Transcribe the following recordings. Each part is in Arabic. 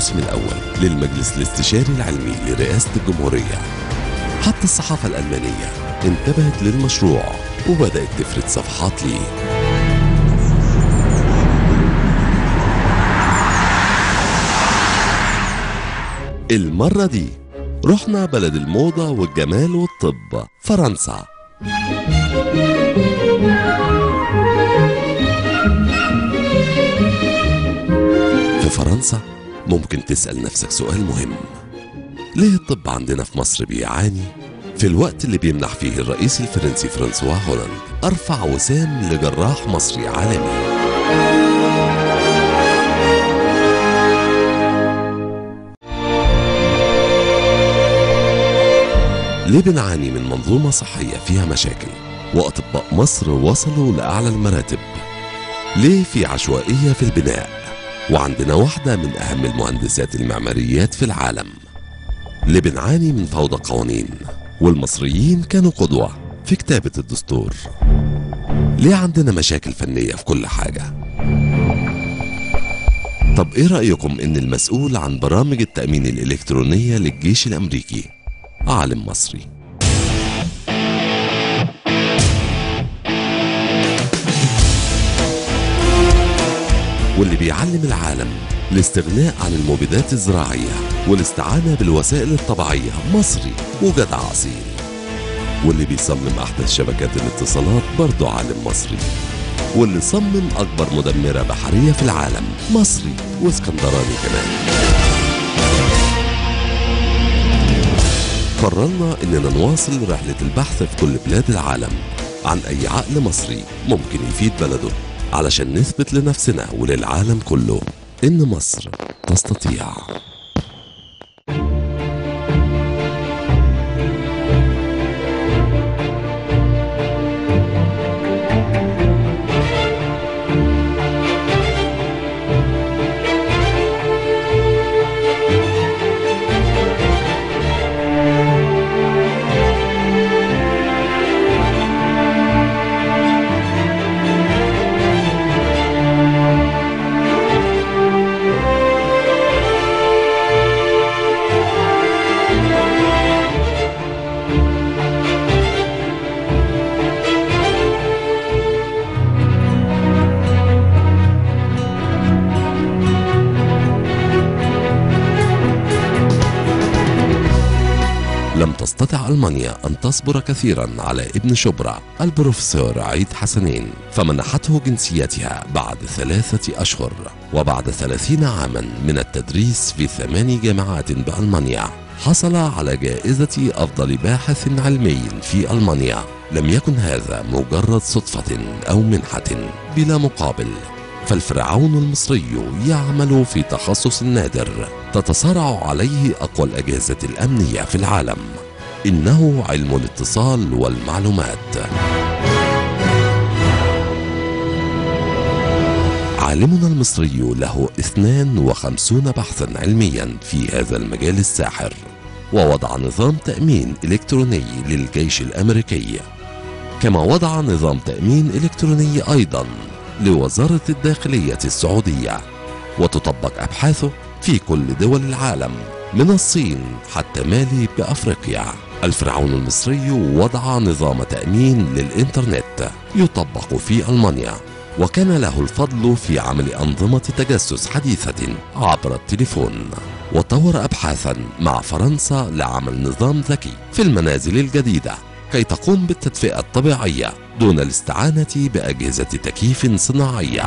الموسم الأول للمجلس الاستشاري العلمي لرئاسة الجمهورية. حتى الصحافة الألمانية انتبهت للمشروع وبدأت تفرد صفحات ليه. المرة دي رحنا بلد الموضة والجمال والطب، فرنسا. في فرنسا ممكن تسأل نفسك سؤال مهم: ليه الطب عندنا في مصر بيعاني في الوقت اللي بيمنح فيه الرئيس الفرنسي فرانسوا هولاند أرفع وسام لجراح مصري عالمي؟ ليه بنعاني من منظومة صحية فيها مشاكل وأطباء مصر وصلوا لأعلى المراتب؟ ليه في عشوائية في البناء وعندنا واحدة من أهم المهندسات المعماريات في العالم؟ ليه بنعاني من فوضى قوانين والمصريين كانوا قدوة في كتابة الدستور؟ ليه عندنا مشاكل فنية في كل حاجة؟ طب إيه رأيكم إن المسؤول عن برامج التأمين الإلكترونية للجيش الأمريكي عالم مصري؟ واللي بيعلم العالم الاستغناء عن المبيدات الزراعية والاستعانة بالوسائل الطبيعية مصري وجدع أصيل. واللي بيصمم أحدث شبكات الاتصالات برضه عالم مصري. واللي صمم أكبر مدمرة بحرية في العالم مصري واسكندراني كمان. قررنا إننا نواصل رحلة البحث في كل بلاد العالم عن أي عقل مصري ممكن يفيد بلده، علشان نثبت لنفسنا وللعالم كله إن مصر تستطيع. لم تستطع ألمانيا أن تصبر كثيرا على ابن شبرا البروفيسور عيد حسنين، فمنحته جنسيتها بعد 3 أشهر وبعد 30 عاما من التدريس في 8 جامعات بألمانيا. حصل على جائزة أفضل باحث علمي في ألمانيا. لم يكن هذا مجرد صدفة أو منحة بلا مقابل، فالفرعون المصري يعمل في تخصص نادر تتصارع عليه أقوى الأجهزة الأمنية في العالم، إنه علم الاتصال والمعلومات. عالمنا المصري له 52 بحثا علميا في هذا المجال الساحر، ووضع نظام تأمين إلكتروني للجيش الأمريكي، كما وضع نظام تأمين إلكتروني أيضا لوزارة الداخلية السعودية، وتطبق أبحاثه في كل دول العالم من الصين حتى مالي بأفريقيا. الفرعون المصري وضع نظام تأمين للإنترنت يطبق في ألمانيا، وكان له الفضل في عمل أنظمة تجسس حديثة عبر التليفون، وطور أبحاثا مع فرنسا لعمل نظام ذكي في المنازل الجديدة كي تقوم بالتدفئة الطبيعية دون الاستعانة بأجهزة تكييف صناعية.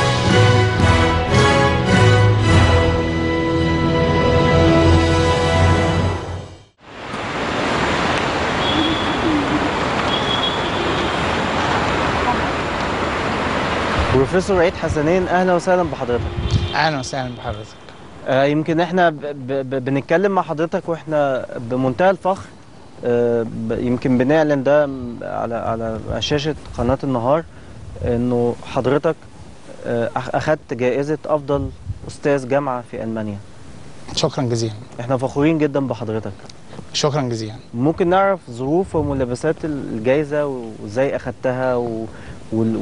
بروفيسور عيد حسنين، اهلا وسهلا بحضرتك. اهلا وسهلا بحضرتك. يمكن احنا بنتكلم مع حضرتك واحنا بمنتهى الفخر. يمكن بنعلن ده على شاشة قناة النهار انه حضرتك اخذت جائزة افضل استاذ جامعة في المانيا. شكرا جزيلا. احنا فخورين جدا بحضرتك. شكرا جزيلا. ممكن نعرف ظروف وملابسات الجائزة وازاي اخذتها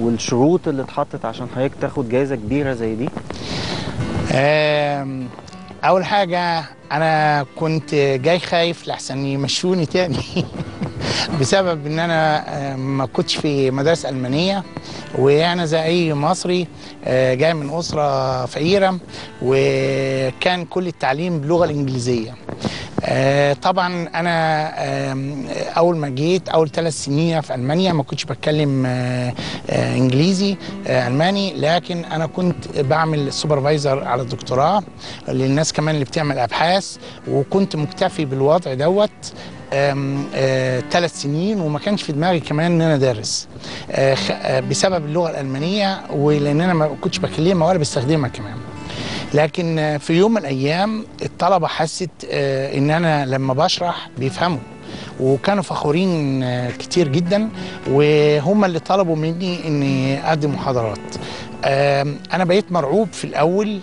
والشروط اللي اتحطت عشان حضرتك تاخد جائزة كبيرة زي دي؟ اول حاجه انا كنت جاي خايف لحسن يمشوني تاني بسبب ان انا ما كنتش في مدارس المانيه، وانا زي اي مصري جاي من اسره فقيره، وكان كل التعليم باللغه الانجليزيه. طبعا انا اول ما جيت اول 3 سنين في المانيا ما كنتش بتكلم انجليزي الماني، لكن انا كنت بعمل سوبرفايزر على الدكتوراه للناس كمان اللي بتعمل ابحاث، وكنت مكتفي بالوضع دوت 3 سنين، وما كانش في دماغي كمان ان انا ادرس بسبب اللغه الالمانيه، ولان انا ما كنتش بكلمها ولا بستخدمها كمان. لكن في يوم من الايام الطلبه حست ان انا لما بشرح بيفهموا، وكانوا فخورين كتير جدا، وهم اللي طلبوا مني اني اقدم محاضرات. انا بقيت مرعوب في الاول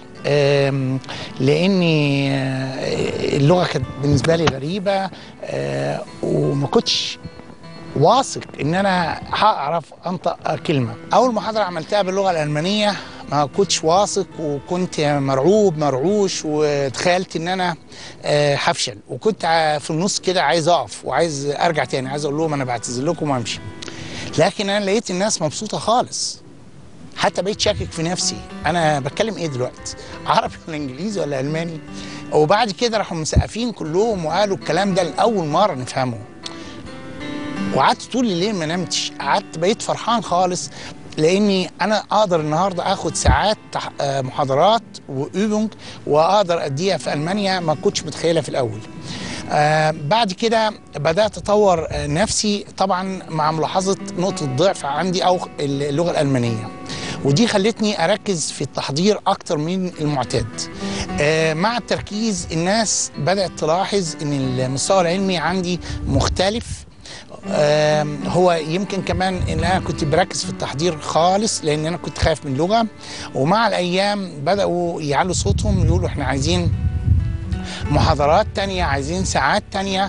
لاني اللغه كانت بالنسبه لي غريبه، وما كنتش واثق ان انا هعرف انطق كلمه. اول محاضره عملتها باللغه الالمانيه ما كنتش واثق، وكنت مرعوب مرعوش، وتخيلت ان انا هفشل، وكنت في النص كده عايز اقف وعايز ارجع تاني، عايز اقول لهم انا بعتذر لكم وامشي. لكن انا لقيت الناس مبسوطه خالص، حتى بقيت شاكك في نفسي انا بتكلم ايه دلوقتي، عربي ولا انجليزي ولا الماني. وبعد كده راحوا مسقفين كلهم وقالوا الكلام ده لاول مره نفهمه. وقعدت طول الليل ما نمتش، قعدت بقيت فرحان خالص، لاني انا اقدر النهارده اخد ساعات محاضرات وأوبنج واقدر اديها في المانيا ما كنتش متخيلها في الاول. بعد كده بدات اطور نفسي طبعا مع ملاحظه نقطه ضعف عندي او اللغه الالمانيه، ودي خلتني اركز في التحضير اكتر من المعتاد. مع التركيز الناس بدات تلاحظ ان المستوى العلمي عندي مختلف. هو يمكن كمان ان انا كنت بركز في التحضير خالص لان انا كنت خايف من اللغه، ومع الايام بداوا يعلوا صوتهم يقولوا احنا عايزين محاضرات تانية، عايزين ساعات تانية.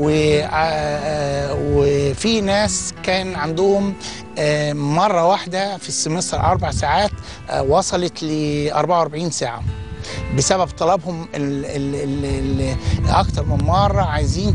وفي ناس كان عندهم مرة واحدة في السمستر 4 ساعات وصلت ل 44 ساعة بسبب طلبهم اكتر من مره. عايزين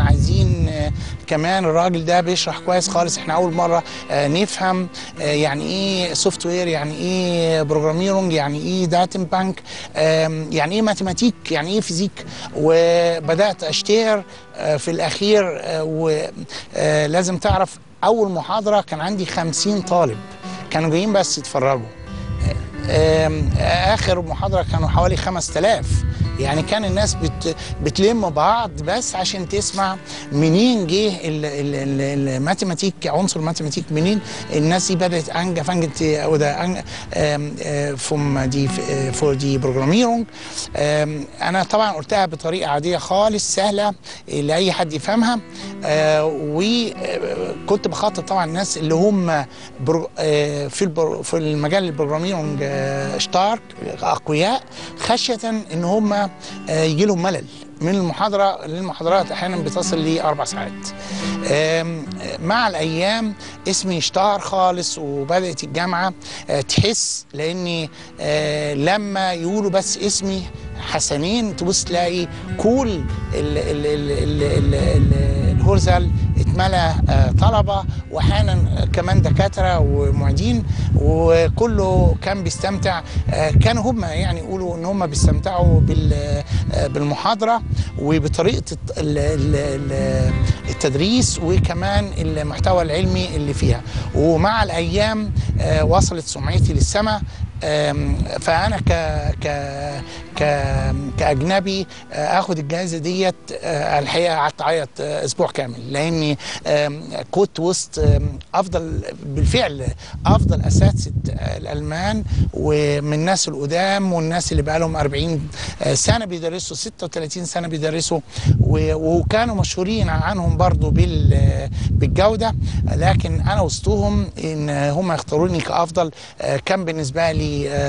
كمان الراجل ده بيشرح كويس خالص، احنا اول مره نفهم يعني ايه سوفت وير، يعني ايه بروجراميرونج، يعني ايه داتن بانك، يعني ايه ماتيماتيك، يعني ايه فيزيك. وبدات اشتهر في الاخير. ولازم تعرف اول محاضره كان عندي 50 طالب كانوا جايين بس يتفرجوا. اخر محاضره كانوا حوالي 5000. يعني كان الناس بتلم بعض بس عشان تسمع منين جه الماتيماتيك، عنصر الماتيماتيك منين. الناس دي بدات انجفنجت وده فور دي بروجراميرونج. انا طبعا قلتها بطريقه عاديه خالص سهله لاي حد يفهمها، وكنت بخاطب طبعا الناس اللي هم في المجال البروجراميرونج اشتارك اقوياء، خشيه ان هم يجي لهم ملل من المحاضره للمحاضرات، احيانا بتصل ل 4 ساعات. مع الايام اسمي اشتهر خالص، وبدات الجامعه تحس، لاني لما يقولوا بس اسمي حسنين تبص تلاقي كل الهرزل اتملى طلبه، واحيانا كمان دكاتره ومعيدين، وكله كان بيستمتع. كانوا هم يعني يقولوا ان هم بيستمتعوا بالمحاضره وبطريقه التدريس وكمان المحتوى العلمي اللي فيها. ومع الايام وصلت سمعتي للسماء. فانا كاجنبي اخد الجائزه ديت، الحقيقه قعدت اعيط اسبوع كامل، لاني كنت وسط بالفعل افضل اساتذه الالمان، ومن الناس القدام والناس اللي بقى لهم 40 سنه بيدرسوا، 36 سنه بيدرسوا، وكانوا مشهورين عنهم برضو بالجوده. لكن انا وسطهم ان هم يختاروني كافضل كان بالنسبه لي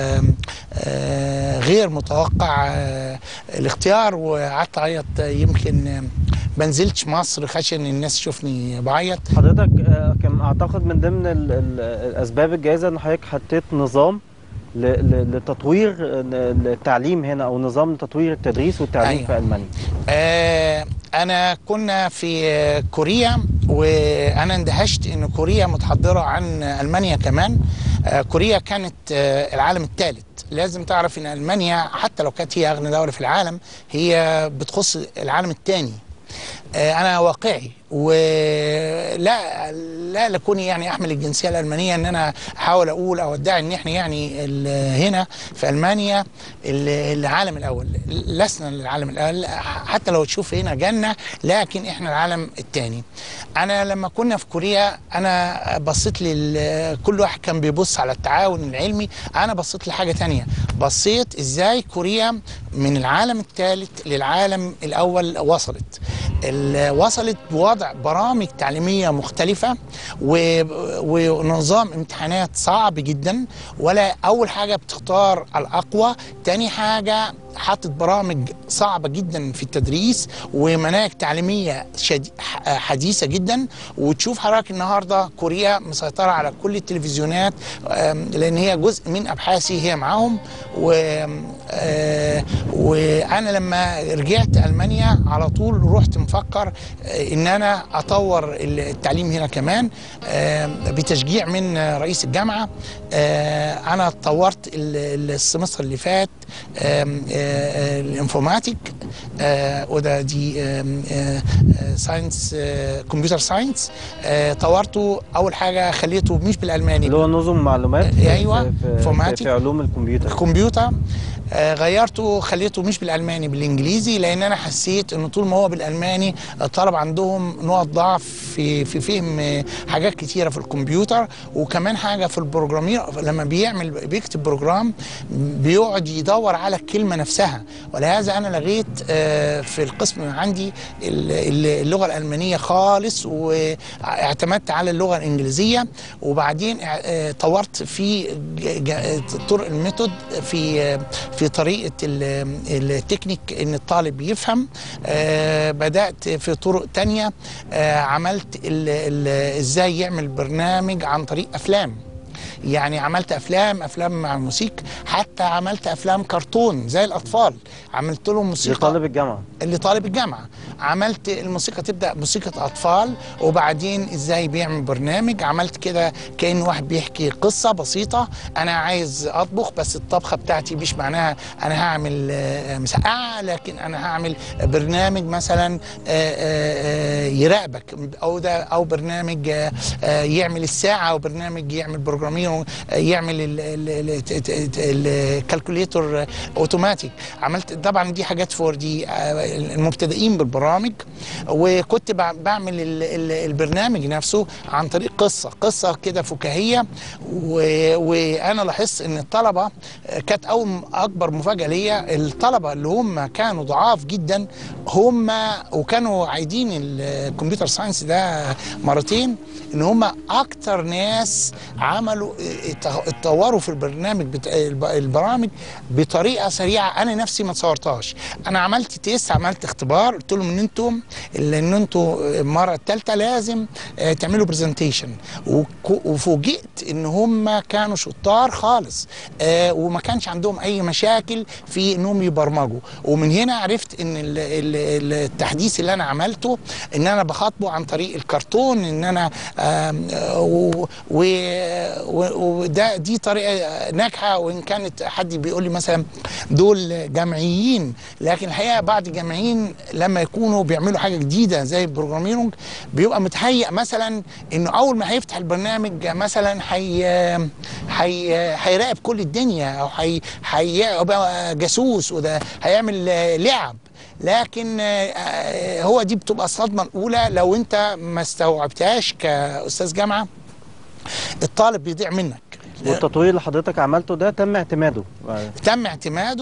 غير متوقع الاختيار، وقعدت اعيط. يمكن ما نزلتش مصر خشيه ان الناس تشوفني بعيط. حضرتك كان اعتقد من ضمن الاسباب الجائزه ان حضرتك حطيت نظام لتطوير التعليم هنا، او نظام تطوير التدريس والتعليم أيوة. في المانيا؟ انا كنا في كوريا، وانا اندهشت ان كوريا متحضره عن المانيا كمان. كوريا كانت العالم الثالث. لازم تعرف ان المانيا حتى لو كانت هي اغنى دوله في العالم، هي بتخص العالم الثاني. انا واقعي، ولا لكوني يعني احمل الجنسيه الالمانيه ان انا احاول اقول او ادعي ان احنا يعني هنا في المانيا العالم الاول. لسنا العالم الاول، حتى لو تشوف هنا جنه، لكن احنا العالم الثاني. انا لما كنا في كوريا انا بصيت كل واحد كان بيبص على التعاون العلمي، انا بصيت لحاجه ثانيه. بصيت ازاي كوريا من العالم الثالث للعالم الاول وصلت بوضع برامج تعليمية مختلفة ونظام امتحانات صعب جدا. ولا أول حاجة بتختار الأقوى، تاني حاجة حطت برامج صعبة جدا في التدريس ومناهج تعليمية حديثة جدا. وتشوف حضرتك النهاردة كوريا مسيطرة على كل التلفزيونات، لأن هي جزء من أبحاثي هي معاهم. وأنا لما رجعت ألمانيا على طول رحت مفكر إن أنا أطور التعليم هنا كمان، بتشجيع من رئيس الجامعة. أنا طورت السمستر اللي فات الانفورماتيك، وده دي ساينس، كمبيوتر ساينس. طورته اول حاجه خليته مش بالالماني، اللي هو نظم معلومات. ايوه، في علوم الكمبيوتر. غيرته خليته مش بالالماني، بالانجليزي، لان انا حسيت انه طول ما هو بالالماني الطلبه عندهم نقط ضعف في فهم حاجات كتيره في الكمبيوتر. وكمان حاجه في البروجرامير، لما بيكتب بروجرام بيقعد يدور على الكلمه نفسها. ولهذا انا لغيت في القسم عندي اللغه الالمانيه خالص، واعتمدت على اللغه الانجليزيه. وبعدين طورت في طرق الميثود في طريقه التكنيك ان الطالب يفهم. بدات في طرق تانية، عملت ازاي يعمل برنامج عن طريق افلام. يعني عملت افلام مع الموسيقى، حتى عملت افلام كرتون زي الاطفال، عملت لهم موسيقى لطالب الجامعه. عملت الموسيقى تبدا موسيقى اطفال، وبعدين ازاي بيعمل برنامج. عملت كده كأن واحد بيحكي قصه بسيطه. انا عايز اطبخ، بس الطبخه بتاعتي مش معناها انا هعمل مسقعه، لكن انا هعمل برنامج مثلا يراقبك، او برنامج يعمل الساعه، او برنامج يعمل بروجرامير، يعمل الكالكوليتور اوتوماتيك. عملت طبعا دي حاجات فور دي المبتدئين بالبرامج. وكنت بعمل البرنامج نفسه عن طريق قصه كده فكاهيه. وانا لاحظت ان الطلبه كانت اكبر مفاجاه ليا، الطلبه اللي هم كانوا ضعاف جدا هم وكانوا عايدين الكمبيوتر ساينس ده مرتين، ان هم اكتر ناس عملوا اتطوروا في البرامج بطريقه سريعه. انا نفسي ما تصورتهاش. انا عملت تيست، عملت اختبار، قلت لهم ان انتم المره الثالثه لازم تعملوا برزنتيشن. وفوجئت ان هم كانوا شطار خالص، وما كانش عندهم اي مشاكل في انهم يبرمجوا. ومن هنا عرفت ان التحديث اللي انا عملته ان انا بخاطبه عن طريق الكرتون، ان انا دي طريقه ناجحه. وان كانت حد بيقول لي مثلا دول جامعيين، لكن الحقيقه بعض الجامعيين لما يكونوا بيعملوا حاجه جديده زي البروجرامينج بيبقى متهيأ مثلا انه اول ما هيفتح البرنامج مثلا هيراقب كل الدنيا، او هيبقى جاسوس، وده هيعمل لعب. لكن هو دي بتبقى الصدمه الاولى لو انت ما استوعبتهاش كاستاذ جامعه، الطالب بيضيع منك. والتطوير اللي حضرتك عملته ده تم اعتماده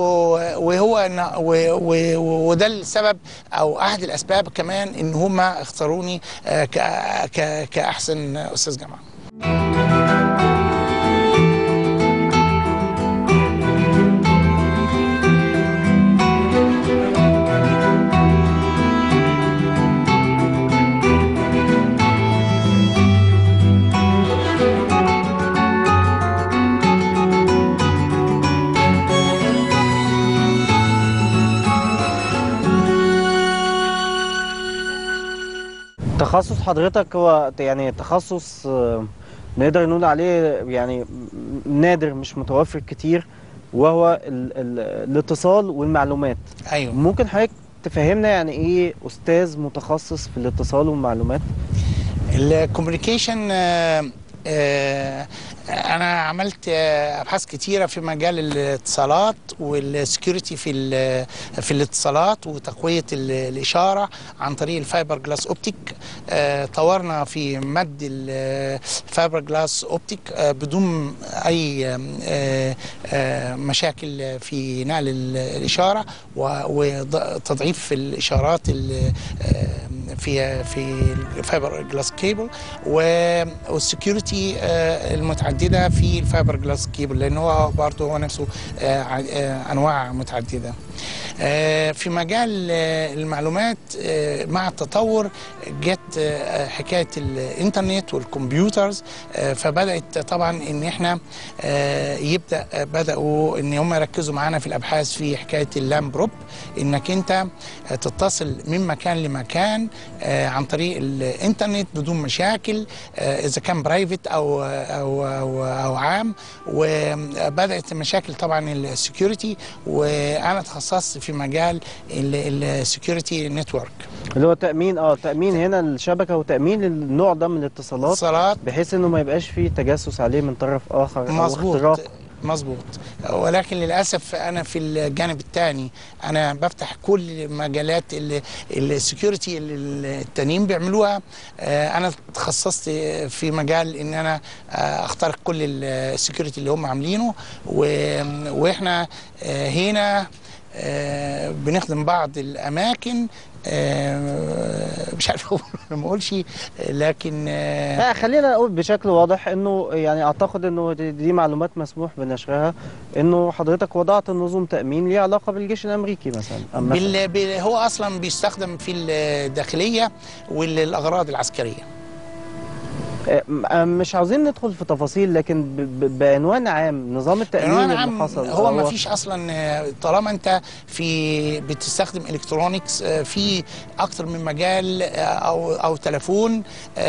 وده السبب او احد الاسباب كمان ان هم اختاروني كاحسن استاذ جامعه. تخصص حضرتك هو يعني تخصص نقدر نقول عليه يعني نادر، مش متوفر كتير، وهو الاتصال والمعلومات. ايوه. ممكن حضرتك تفهمنا يعني ايه استاذ متخصص في الاتصال والمعلومات؟ الكوميونيكيشن، انا عملت ابحاث كتيره في مجال الاتصالات والسكيورتي في الاتصالات وتقويه الاشاره عن طريق الفايبر جلاس اوبتيك. طورنا في مد الفايبر جلاس اوبتيك بدون اي مشاكل في نقل الاشاره وتضعيف الاشارات في الفايبر جلاس كيبل والسكيورتي المتعدده في الفايبر جلاس كيبل، لان هو برضه هو نفسه انواع متعدده. في مجال المعلومات مع التطور جت حكايه الانترنت والكمبيوترز، فبدات طبعا ان احنا بداوا ان هم يركزوا معانا في الابحاث في حكايه اللام بروب، انك انت تتصل من مكان لمكان عن طريق الانترنت بدون مشاكل، اذا كان برايفت او عام. وبدات مشاكل طبعا السكيورتي، وانا تخصصت في مجال السكيورتي نتورك، اللي هو تأمين هنا الشبكة وتأمين النوع ده من الاتصالات، بحيث انه ما يبقاش فيه تجسس عليه من طرف آخر أو اختراق. مظبوط. ولكن للاسف انا في الجانب الثاني انا بفتح كل مجالات السكيورتي اللي التانيين بيعملوها. انا تخصصت في مجال ان انا اخترق كل السكيورتي اللي هم عاملينه، واحنا هنا بنخدم بعض الاماكن، مش عارف ما اقولش، لكن خلينا نقول بشكل واضح انه يعني اعتقد انه دي معلومات مسموح بنشرها، انه حضرتك وضعت نظم تامين ليها علاقه بالجيش الامريكي مثلا. هو اصلا بيستخدم في الداخليه والاغراض العسكريه. مش عاوزين ندخل في تفاصيل، لكن بعنوان عام نظام التأمين اللي حصل هو ما فيش اصلا، طالما انت بتستخدم الكترونيكس في اكتر من مجال او تليفون.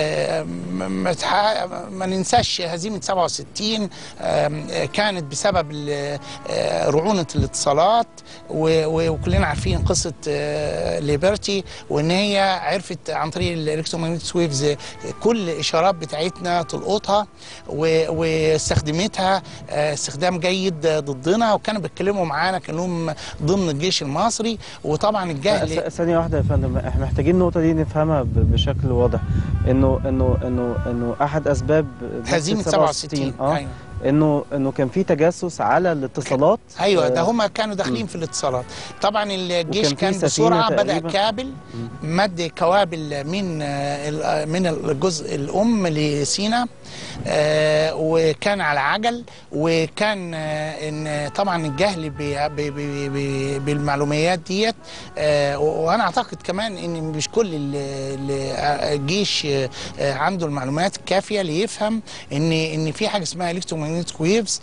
ما ننساش هزيمه 67 كانت بسبب رعونه الاتصالات، وكلنا عارفين قصه ليبرتي، وان هي عرفت عن طريق الالكترومagnetic ويفز كل اشارات بتاعتنا تلقطها واستخدمتها استخدام جيد ضدنا، وكانوا بيتكلموا معانا كانهم ضمن الجيش المصري. وطبعا الجهل. ثانيه واحده يا فندم، احنا محتاجين النقطه دي نفهمها بشكل واضح، انه احد اسباب هزيمه 67 أيوة. انه كان في تجسس على الاتصالات. ايوه، ده هم كانوا داخلين في الاتصالات. طبعا الجيش كان بسرعه بدا كابل مد كوابل من الجزء الام لسينا، وكان على عجل، وكان ان طبعا الجهل بالمعلومات ديت. وانا اعتقد كمان ان مش كل الجيش عنده المعلومات الكافيه ليفهم ان في حاجه اسمها الكترومagnetic ويفز.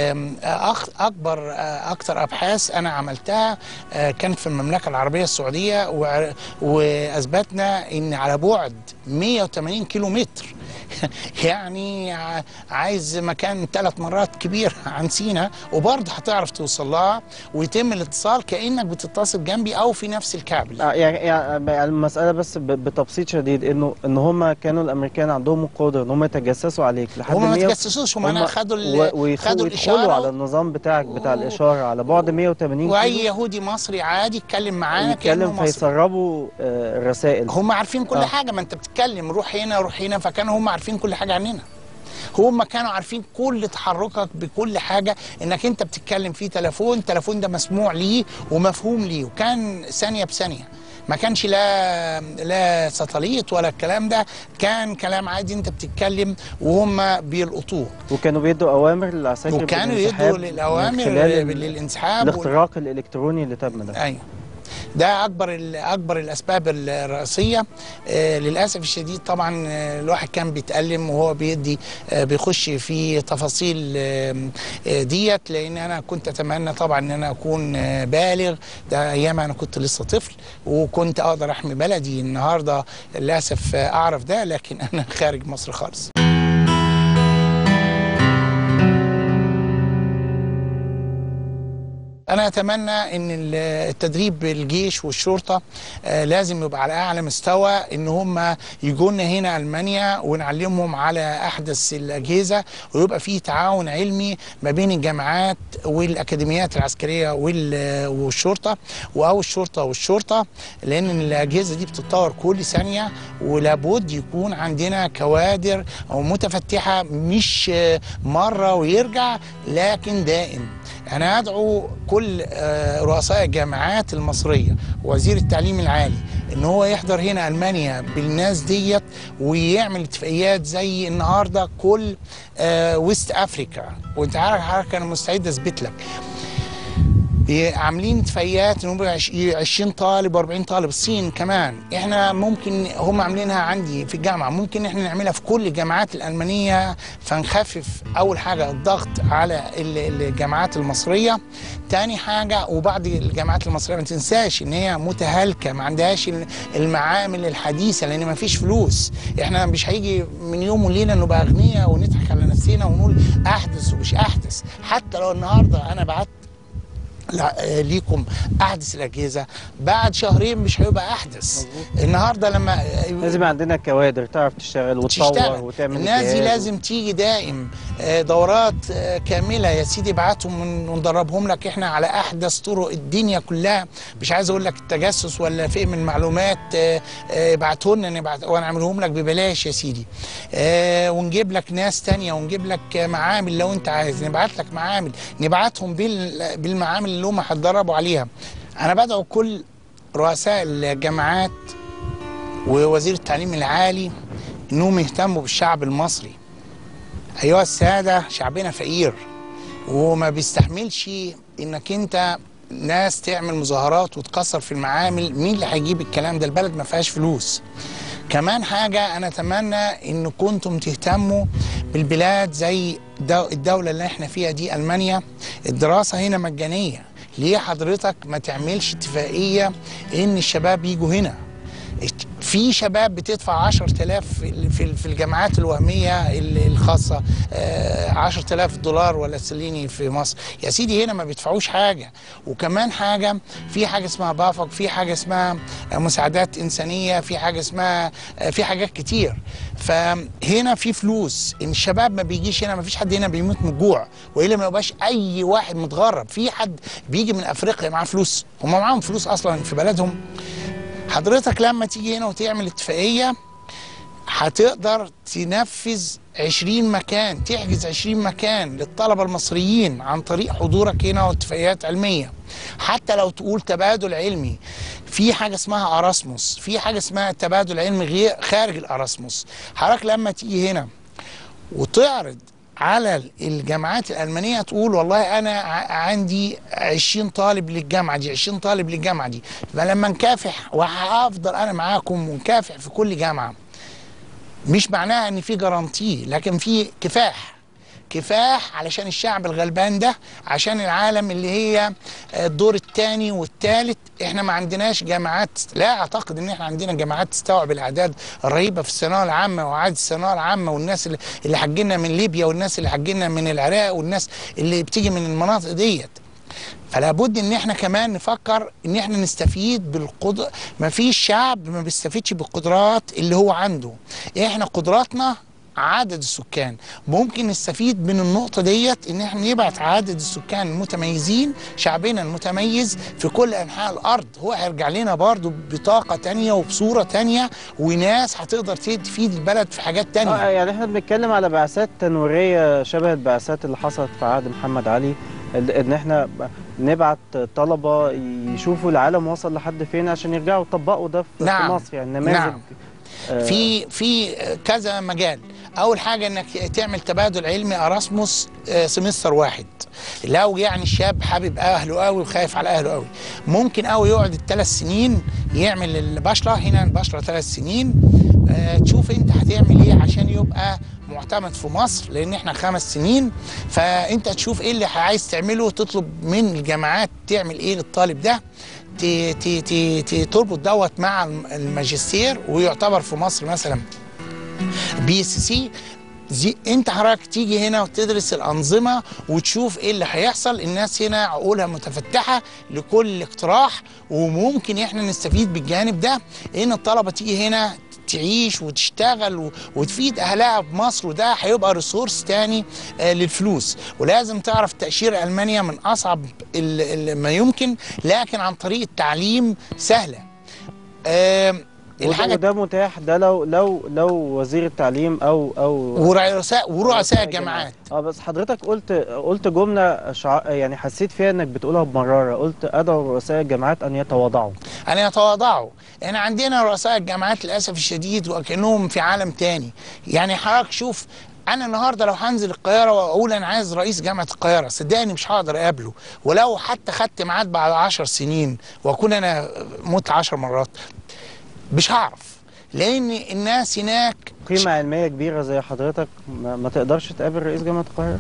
اكتر ابحاث انا عملتها كانت في المملكه العربيه السعوديه، واثبتنا ان على بعد 180 كيلو متر يعني عايز مكان 3 مرات كبير عن سينا، وبرضه هتعرف توصل لها ويتم الاتصال كانك بتتصل جنبي او في نفس الكابل. يعني المساله بس بتبسيط شديد انه هم كانوا الامريكان عندهم القدره ان هم يتجسسوا عليك لحد هم ما تجسسوش، هم خدوا الاشاره على النظام بتاعك بتاع الاشاره على بعد 180 كيلو، واي يهودي مصري عادي يتكلم معانا يتكلم فيسربوا رسائل. هم عارفين كل حاجه، ما انت بتتكلم روح هنا روح هنا، فكانوا هم عارفين كل حاجه عننا. هم كانوا عارفين كل تحركك بكل حاجه، انك انت بتتكلم في التليفون ده مسموع ليه ومفهوم ليه، وكان ثانيه بثانيه، ما كانش لا ساتلايت ولا الكلام ده، كان كلام عادي انت بتتكلم وهم بيلقطوه. وكانوا بيدوا اوامر للعساكر، وكانوا يدوا الاوامر للانسحاب الاختراق الالكتروني اللي تم ده. ايوه. ده اكبر الاسباب الرئيسيه. للاسف الشديد طبعا الواحد كان بيتألم وهو بيخش في تفاصيل ديت، لان انا كنت اتمنى طبعا ان انا اكون بالغ. ده ايام انا كنت لسه طفل وكنت اقدر احمي بلدي. النهارده للاسف اعرف ده، لكن انا خارج مصر خالص. أنا أتمنى أن التدريب بالجيش والشرطة لازم يبقى على أعلى مستوى، أن هم يجونا هنا ألمانيا ونعلمهم على أحدث الأجهزة، ويبقى فيه تعاون علمي ما بين الجامعات والأكاديميات العسكرية والشرطة، أو الشرطة والشرطة، لأن الأجهزة دي بتتطور كل ثانية، ولابد يكون عندنا كوادر أو متفتحة، مش مرة ويرجع لكن دائم. أنا أدعو كل رؤساء الجامعات المصرية ووزير التعليم العالي إن هو يحضر هنا ألمانيا بالناس ديت، ويعمل اتفاقيات زي النهارده كل ويست أفريكا. وأنت عارف حضرتك أنا مستعد أثبت لك، عاملين اتفاقيات انهم 20 طالب و40 طالب. الصين كمان احنا ممكن هم عاملينها عندي في الجامعه، ممكن احنا نعملها في كل الجامعات الالمانيه، فنخفف اول حاجه الضغط على الجامعات المصريه. تاني حاجه، وبعض الجامعات المصريه ما تنساش ان هي متهالكه، ما عندهاش المعامل الحديثه لان ما فيش فلوس. احنا مش هيجي من يوم وليله نبقى اغنياء ونضحك على نفسنا ونقول احدث ومش احدث. حتى لو النهارده انا بعت ليكم احدث الاجهزه، بعد شهرين مش هيبقى احدث. النهارده لما لازم عندنا كوادر تعرف تشتغل وتطور وتعمل. الناس دي لازم تيجي دائم دورات كامله يا سيدي، ابعتهم وندربهم لك احنا على احدث طرق الدنيا كلها. مش عايز اقول لك التجسس ولا فهم المعلومات، ابعته لنا ونعملهم لك ببلاش يا سيدي. ونجيب لك ناس تانية ونجيب لك معامل لو انت عايز، نبعت لك معامل، نبعتهم بالمعامل اللي هم هتدربوا عليها. انا بدعو كل رؤساء الجامعات ووزير التعليم العالي انهم يهتموا بالشعب المصري. ايها الساده، شعبنا فقير وما بيستحملش انك انت ناس تعمل مظاهرات وتكسر في المعامل. مين اللي هيجيب الكلام ده؟ البلد ما فيهاش فلوس. كمان حاجه، انا اتمنى ان كنتم تهتموا بالبلاد زي الدوله اللي احنا فيها دي المانيا. الدراسه هنا مجانيه. ليه حضرتك ما تعملش اتفاقيه ان الشباب يجوا هنا؟ في شباب بتدفع 10,000 في الجامعات الوهميه الخاصه، 10,000 دولار ولا استرليني في مصر. يا سيدي هنا ما بيدفعوش حاجه. وكمان حاجه، في حاجه اسمها بافق، في حاجه اسمها مساعدات انسانيه، في حاجه اسمها، في حاجات كتير. فهنا في فلوس. ان الشباب ما بيجيش هنا، ما فيش حد هنا بيموت من الجوع، والا ما يبقاش اي واحد متغرب. في حد بيجي من افريقيا معاه فلوس؟ هم معاهم فلوس اصلا في بلدهم؟ حضرتك لما تيجي هنا وتعمل اتفاقية هتقدر تنفذ 20 مكان، تحجز 20 مكان للطلبة المصريين عن طريق حضورك هنا واتفاقيات علمية. حتى لو تقول تبادل علمي، في حاجة اسمها أراسموس، في حاجة اسمها تبادل علمي غير خارج الأراسموس. حضرتك لما تيجي هنا وتعرض على الجامعات الألمانية تقول والله أنا عندي 20 طالب للجامعة دي، 20 طالب للجامعة دي، فلما نكافح وهفضل أنا معاكم ونكافح في كل جامعة. مش معناها إن في جرانتي، لكن في كفاح علشان الشعب الغلبان ده، عشان العالم اللي هي الدور الثاني والثالث. احنا ما عندناش جامعات، لا اعتقد ان احنا عندنا جامعات تستوعب الاعداد الرهيبه في الثانويه العامه واعداد الثانويه العامه، والناس اللي حجينا من ليبيا والناس اللي حجينا من العراق والناس اللي بتيجي من المناطق ديت. فلا بد ان احنا كمان نفكر ان احنا نستفيد بالقدر. ما فيش شعب ما بيستفيدش بالقدرات اللي هو عنده. احنا قدراتنا عدد السكان، ممكن نستفيد من النقطة ديت ان احنا نبعت عدد السكان المتميزين، شعبنا المتميز في كل انحاء الارض. هو هيرجع لنا برضو بطاقة تانية وبصورة تانية، وناس هتقدر تفيد البلد في حاجات تانية. يعني احنا بنتكلم على بعثات تنويرية شبه البعثات اللي حصلت في عهد محمد علي، ان احنا نبعت طلبة يشوفوا العالم وصل لحد فين عشان يرجعوا يطبقوا ده في مصر. يعني نماذج. في كذا مجال. اول حاجه انك تعمل تبادل علمي اراسموس سمستر واحد. لو يعني الشاب حابب اهله قوي وخايف على اهله قوي، ممكن قوي يقعد ال3 سنين يعمل البشره. هنا البشره 3 سنين. تشوف انت هتعمل ايه عشان يبقى معتمد في مصر، لان احنا 5 سنين. فانت تشوف ايه اللي عايز تعمله، تطلب من الجامعات تعمل ايه للطالب ده، تربط دوت مع الماجستير، ويعتبر في مصر مثلا BSc. انت حضرتك تيجي هنا وتدرس الانظمه وتشوف ايه اللي هيحصل. الناس هنا عقولها متفتحه لكل اقتراح، وممكن احنا نستفيد بالجانب ده، ان الطلبه تيجي هنا تعيش وتشتغل وتفيد اهلها بمصر، وده هيبقى ريسورس تاني للفلوس. ولازم تعرف تاشيره المانيا من اصعب ما يمكن، لكن عن طريق التعليم سهله. وده متاح ده لو وزير التعليم او ورؤساء الجامعات. بس حضرتك قلت جمله يعني حسيت فيها انك بتقولها بمراره، قلت ادعو رؤساء الجامعات ان يتواضعوا. احنا عندنا رؤساء الجامعات للاسف الشديد وكانهم في عالم تاني. يعني حضرتك شوف، انا النهارده لو هنزل القاهره واقول انا عايز رئيس جامعه القاهره، صدقني مش هقدر اقابله. ولو حتى خدت ميعاد بعد 10 سنين واكون انا مت 10 مرات، مش هعرف، لان الناس هناك قيمة علمية كبيرة زي حضرتك ما تقدرش تقابل رئيس جامعة القاهرة،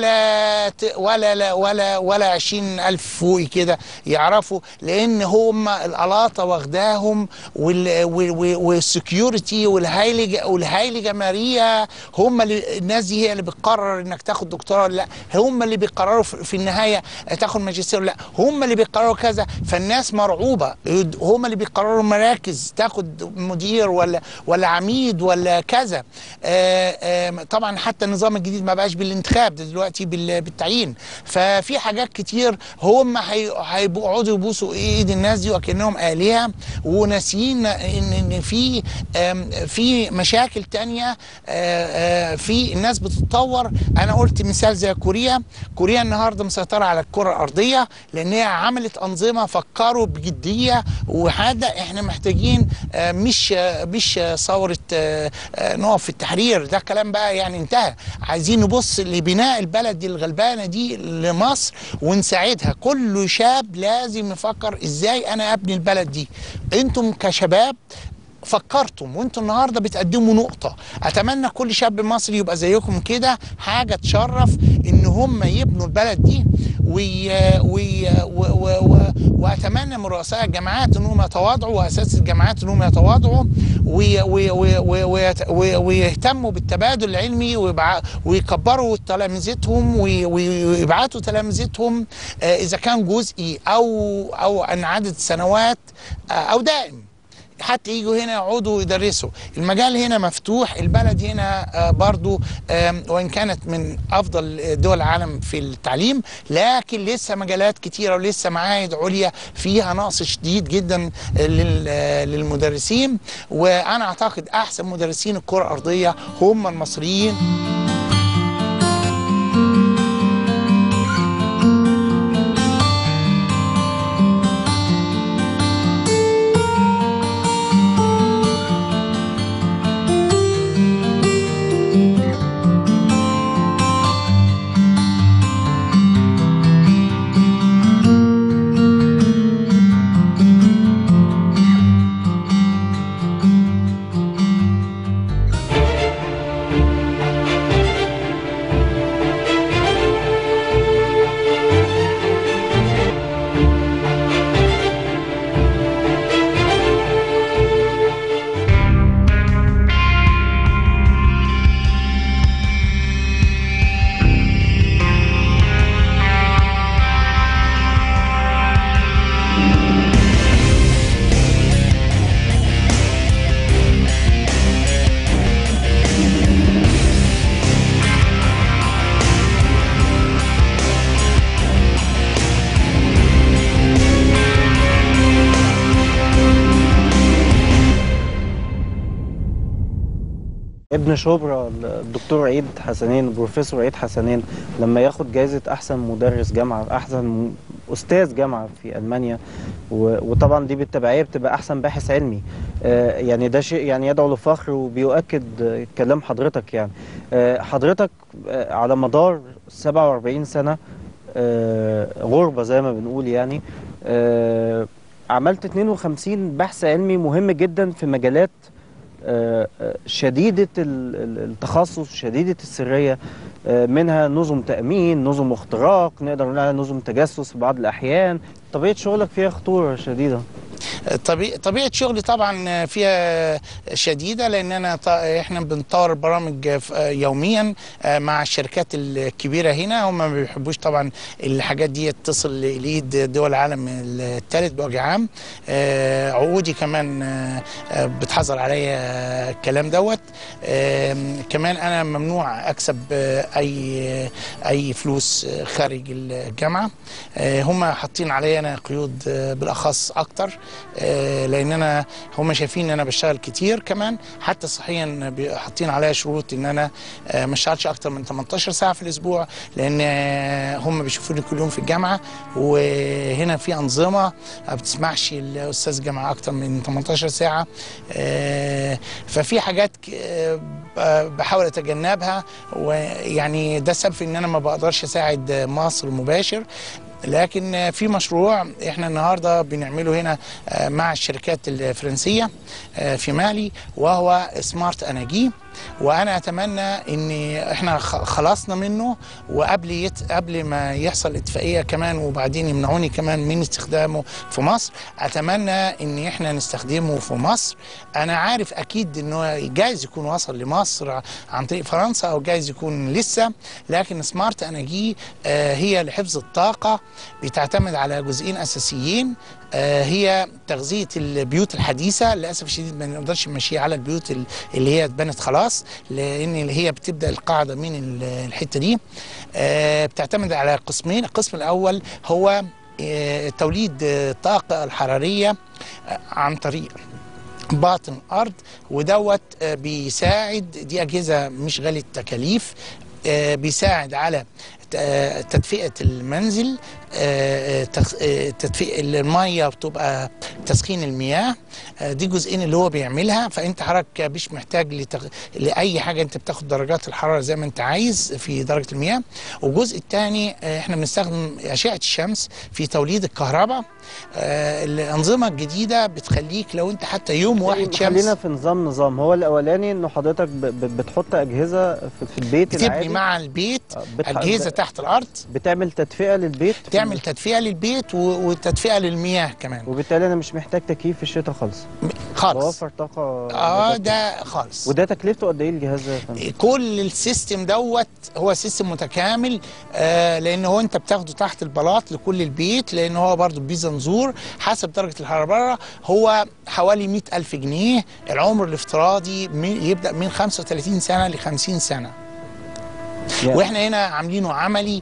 ولا 20,000 فوقي كده يعرفوا، لأن هم القلاطة واخداهم، والسكيورتي والهايلة ماريا، هم الناس دي هي اللي بتقرر إنك تاخد دكتوراه ولا لا، هم اللي بيقرروا في النهاية تاخد ماجستير ولا لا، هم اللي بيقرروا كذا. فالناس مرعوبة، هم اللي بيقرروا مراكز تاخد مدير ولا عميد ولا كذا. طبعا حتى النظام الجديد ما بقاش بالانتخاب، ده دلوقتي بالتعيين. ففي حاجات كتير هم هيقعدوا يبوسوا ايد الناس دي وكأنهم آلهة، وناسيين ان في مشاكل تانية. في الناس بتتطور. انا قلت مثال زي كوريا النهارده مسيطرة على الكرة الأرضية، لان هي عملت أنظمة، فكروا بجدية. وهذا احنا محتاجين، مش ثورة نقف في التحرير، ده كلام بقى يعني انتهى. عايزين نبص لبناء البلد دي الغلبانه دي لمصر ونساعدها. كل شاب لازم يفكر ازاي انا ابني البلد دي. انتم كشباب فكرتم، وانتم النهارده بتقدموا نقطه. اتمنى كل شاب مصري يبقى زيكم كده، حاجه تشرف ان هم يبنوا البلد دي. واتمنى من رؤساء الجامعات انهم يتواضعوا، واساتذه الجامعات انهم يتواضعوا ويهتموا بالتبادل العلمي، ويكبروا تلامذتهم ويبعتوا تلامذتهم، اذا كان جزئي او عن عدد سنوات او دائم، حتى يجوا هنا يقعدوا يدرسوا. المجال هنا مفتوح. البلد هنا برضو وإن كانت من أفضل دول العالم في التعليم، لكن لسه مجالات كتيرة ولسه معاهد عليا فيها نقص شديد جدا للمدرسين. وأنا أعتقد أحسن مدرسين الكرة الأرضية هم المصريين. ابن شبرا الدكتور عيد حسنين، البروفيسور عيد حسنين، لما ياخد جائزة أحسن مدرس جامعة، أحسن استاذ جامعه في المانيا، وطبعا دي بالتبعيه بتبقى احسن باحث علمي. يعني ده شيء يعني يدعو للفخر وبيؤكد كلام حضرتك. يعني حضرتك على مدار 47 سنه غربه زي ما بنقول، يعني عملت 52 بحث علمي مهم جدا في مجالات شديدة التخصص، شديدة السرية، منها نظم تأمين، نظم اختراق، نقدر نقول عليها نظم تجسس في بعض الأحيان. طبيعة شغلك فيها خطورة شديدة. طبيعة شغلي طبعا فيها شديدة، لأن احنا بنطور برامج يوميا مع الشركات الكبيرة هنا. هم ما بيحبوش طبعا الحاجات دي تصل لإيد دول العالم الثالث بوجه عام. عقودي كمان بتحظر عليا الكلام دوت. كمان أنا ممنوع أكسب أي فلوس خارج الجامعة. هم حاطين عليا أنا قيود بالأخص أكتر، لان هم شايفين ان انا بشتغل كتير. كمان حتى صحيا حاطين عليا شروط ان انا ما اشتغلش اكتر من 18 ساعه في الاسبوع، لان هم بيشوفوني كل يوم في الجامعه، وهنا في انظمه ما بتسمحش الاستاذ جامعه اكتر من 18 ساعه. ففي حاجات بحاول اتجنبها، ويعني ده سبب في ان انا ما بقدرش اساعد مصر مباشر. لكن في مشروع احنا النهارده بنعمله هنا مع الشركات الفرنسيه في مالي، وهو سمارت اناجي. وانا اتمنى ان احنا خلصنا منه، قبل ما يحصل اتفاقيه كمان وبعدين يمنعوني كمان من استخدامه في مصر. اتمنى ان احنا نستخدمه في مصر. انا عارف اكيد انه جايز يكون وصل لمصر عن طريق فرنسا، او جايز يكون لسه. لكن سمارت اناجي هي لحفظ الطاقه، بتعتمد على جزئين اساسيين. هي تغذيه البيوت الحديثه. للاسف الشديد ما نقدرش نمشيها على البيوت اللي هي اتبنت خلاص، لان هي بتبدا القاعده من الحته دي. بتعتمد على قسمين. القسم الاول هو توليد الطاقه الحراريه عن طريق باطن الارض، ودوت بيساعد. دي اجهزه مش غاليه التكاليف، بيساعد على تدفئة المنزل، تدفئة المية، بتبقى تسخين المياه. دي جزئين اللي هو بيعملها. فانت حضرتك مش محتاج لأي حاجة، انت بتاخد درجات الحرارة زي ما انت عايز في درجة المياه. والجزء الثاني احنا بنستخدم أشعة الشمس في توليد الكهرباء. الأنظمة الجديدة بتخليك لو انت حتى يوم واحد شمس. خلينا في نظام. هو الأولاني انه حضرتك بتحط أجهزة في البيت بتبني العادي مع البيت أجهزة تحت الأرض، بتعمل تدفئة للبيت، تعمل تدفئة للبيت وتدفئة للمياه كمان. وبالتالي انا مش محتاج تكييف في الشتاء خالص. بوفر طاقة ده خالص. وده تكلفته قد ايه الجهاز ده يا فندم؟ كل السيستم دوت هو سيستم متكامل، لان هو انت بتاخده تحت البلاط لكل البيت، لان هو برضه بيزنزور حسب درجة الحرارة بره. هو حوالي 100,000 جنيه. العمر الافتراضي يبدأ من 35 سنة ل 50 سنة. واحنا هنا عاملينه عملي،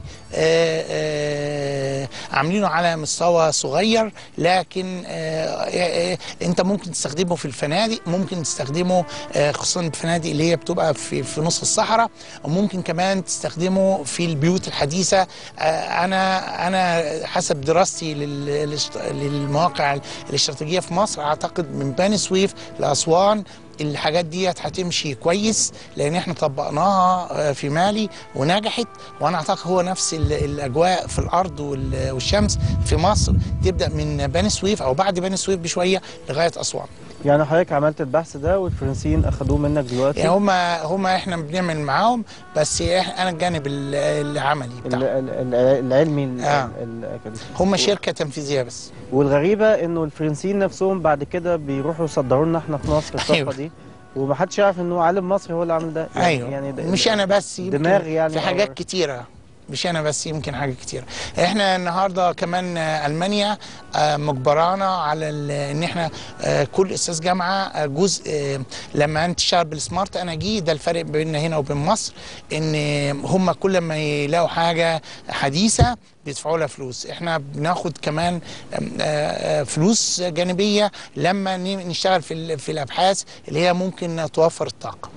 عاملينه على مستوى صغير، لكن انت ممكن تستخدمه في الفنادق، ممكن تستخدمه خصوصا الفنادق اللي هي بتبقى في نص الصحراء، وممكن كمان تستخدمه في البيوت الحديثة. انا حسب دراستي للمواقع الاستراتيجية في مصر، اعتقد من بني سويف لأسوان الحاجات دي هتمشي كويس، لان احنا طبقناها في مالي ونجحت. وانا اعتقد هو نفس الاجواء في الارض والشمس في مصر، تبدا من بني سويف او بعد بني سويف بشويه لغايه اسوان. يعني حضرتك عملت البحث ده والفرنسيين اخذوه منك دلوقتي؟ يعني هم احنا بنعمل معاهم، بس انا الجانب العملي بتاعهم العلمي هم شركه تنفيذيه بس. والغريبه انه الفرنسيين نفسهم بعد كده بيروحوا يصدروا لنا احنا في مصر الطاقه دي، ومحدش يعرف انه عالم مصري هو اللي عامل ده. يعني مش انا بس، دماغ يعني في حاجات كتيره، مش انا بس، يمكن حاجه كتير. احنا النهارده كمان المانيا مجبرانا على ان احنا كل استاذ جامعه جزء لما انت تشتغل بالسمارت اناجي. ده الفرق بيننا هنا وبين مصر، ان هم كل ما يلاقوا حاجه حديثه بيدفعوا لها فلوس. احنا بناخد كمان فلوس جانبيه لما نشتغل في الابحاث اللي هي ممكن توفر الطاقه.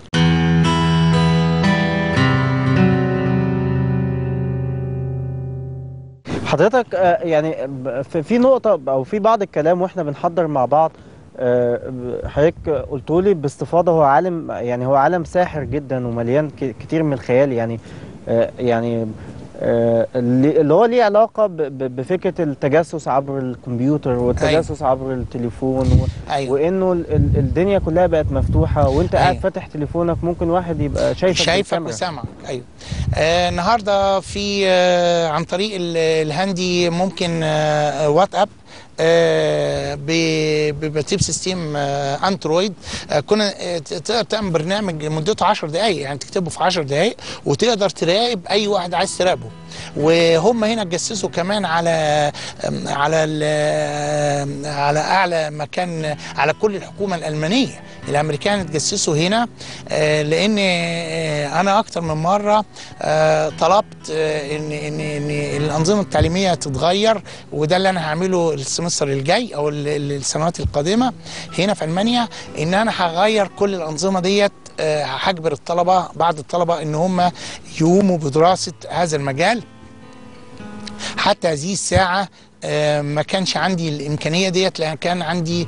حضرتك يعني في نقطة أو في بعض الكلام وإحنا بنحضر مع بعض، حضرتك قلت لي باستفاضة هو عالم، يعني هو عالم ساحر جدا ومليان كتير من الخيال، يعني يعني اللي هو ليه علاقة بفكرة التجسس عبر الكمبيوتر والتجسس عبر التليفون وإنه الدنيا كلها بقت مفتوحة، وأنت قاعد فاتح تليفونك ممكن واحد يبقى شايفك وسامعك. النهارده في عن طريق الهاندي ممكن واتساب بتيب سيستم اندرويد، كنا تقدر تعمل برنامج مدته 10 دقائق، يعني تكتبه في 10 دقائق وتقدر تراقب اي واحد عايز تراقبه. وهم هنا اتجسسوا كمان على على اعلى مكان، على كل الحكومه الالمانيه. الامريكان اتجسسوا هنا، لان انا اكتر من مره طلبت ان الانظمه التعليميه تتغير، وده اللي انا هعمله السمستر الجاي او السنوات القادمه هنا في المانيا، ان انا هغير كل الانظمه ديت. هجبر الطلبه، بعض الطلبه، ان هم يقوموا بدراسه هذا المجال. حتى هذه الساعه ما كانش عندي الامكانيه ديت، لان كان عندي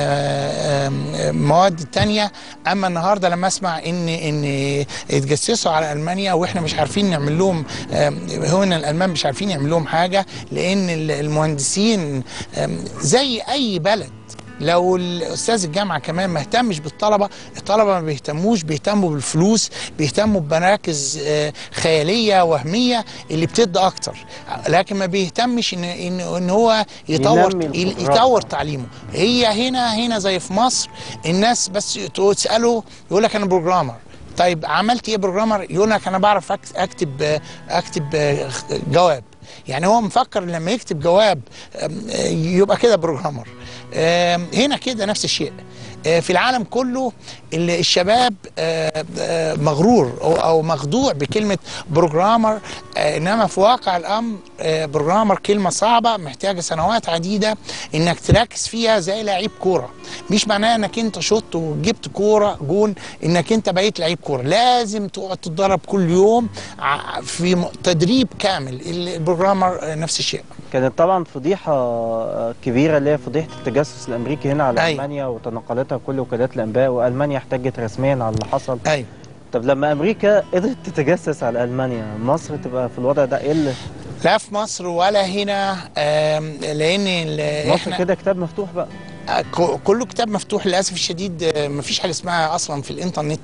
مواد تانية. اما النهارده لما اسمع ان اتجسسوا على المانيا واحنا مش عارفين نعمل لهم، هنا الالمان مش عارفين يعمل لهم حاجه، لان المهندسين زي اي بلد، لو الاستاذ الجامعه كمان ما اهتمش بالطلبه، الطلبه ما بيهتموش، بيهتموا بالفلوس، بيهتموا بمراكز خياليه وهميه اللي بتدي اكتر، لكن ما بيهتمش ان هو يطور تعليمه. هي هنا زي في مصر، الناس بس تساله يقول لك انا بروجرامر. طيب عملت ايه بروجرامر؟ يقول لك انا بعرف اكتب جواب. يعني هو مفكر لما يكتب جواب يبقى كده بروجرامر. هنا كده نفس الشيء. في العالم كله الشباب مغرور او مخدوع بكلمه بروجرامر، انما في واقع الامر بروجرامر كلمه صعبه محتاجه سنوات عديده انك تركز فيها زي لعيب كوره. مش معناه انك انت شطت وجبت كوره جون انك انت بقيت لعيب كوره، لازم تقعد تتدرب كل يوم في تدريب كامل. البروجرامر نفس الشيء. كانت طبعا فضيحه كبيره اللي هي فضيحه التجسس الامريكي هنا على المانيا، وتناقلتها كل وكالات الانباء، والمانيا احتجت رسميا على اللي حصل. طب لما امريكا قدرت تتجسس على المانيا، مصر تبقى في الوضع ده ايه اللي؟ لا في مصر ولا هنا، لان مصر كده كتاب مفتوح بقى. كله كتاب مفتوح للاسف الشديد. مفيش حاجه اسمها اصلا في الانترنت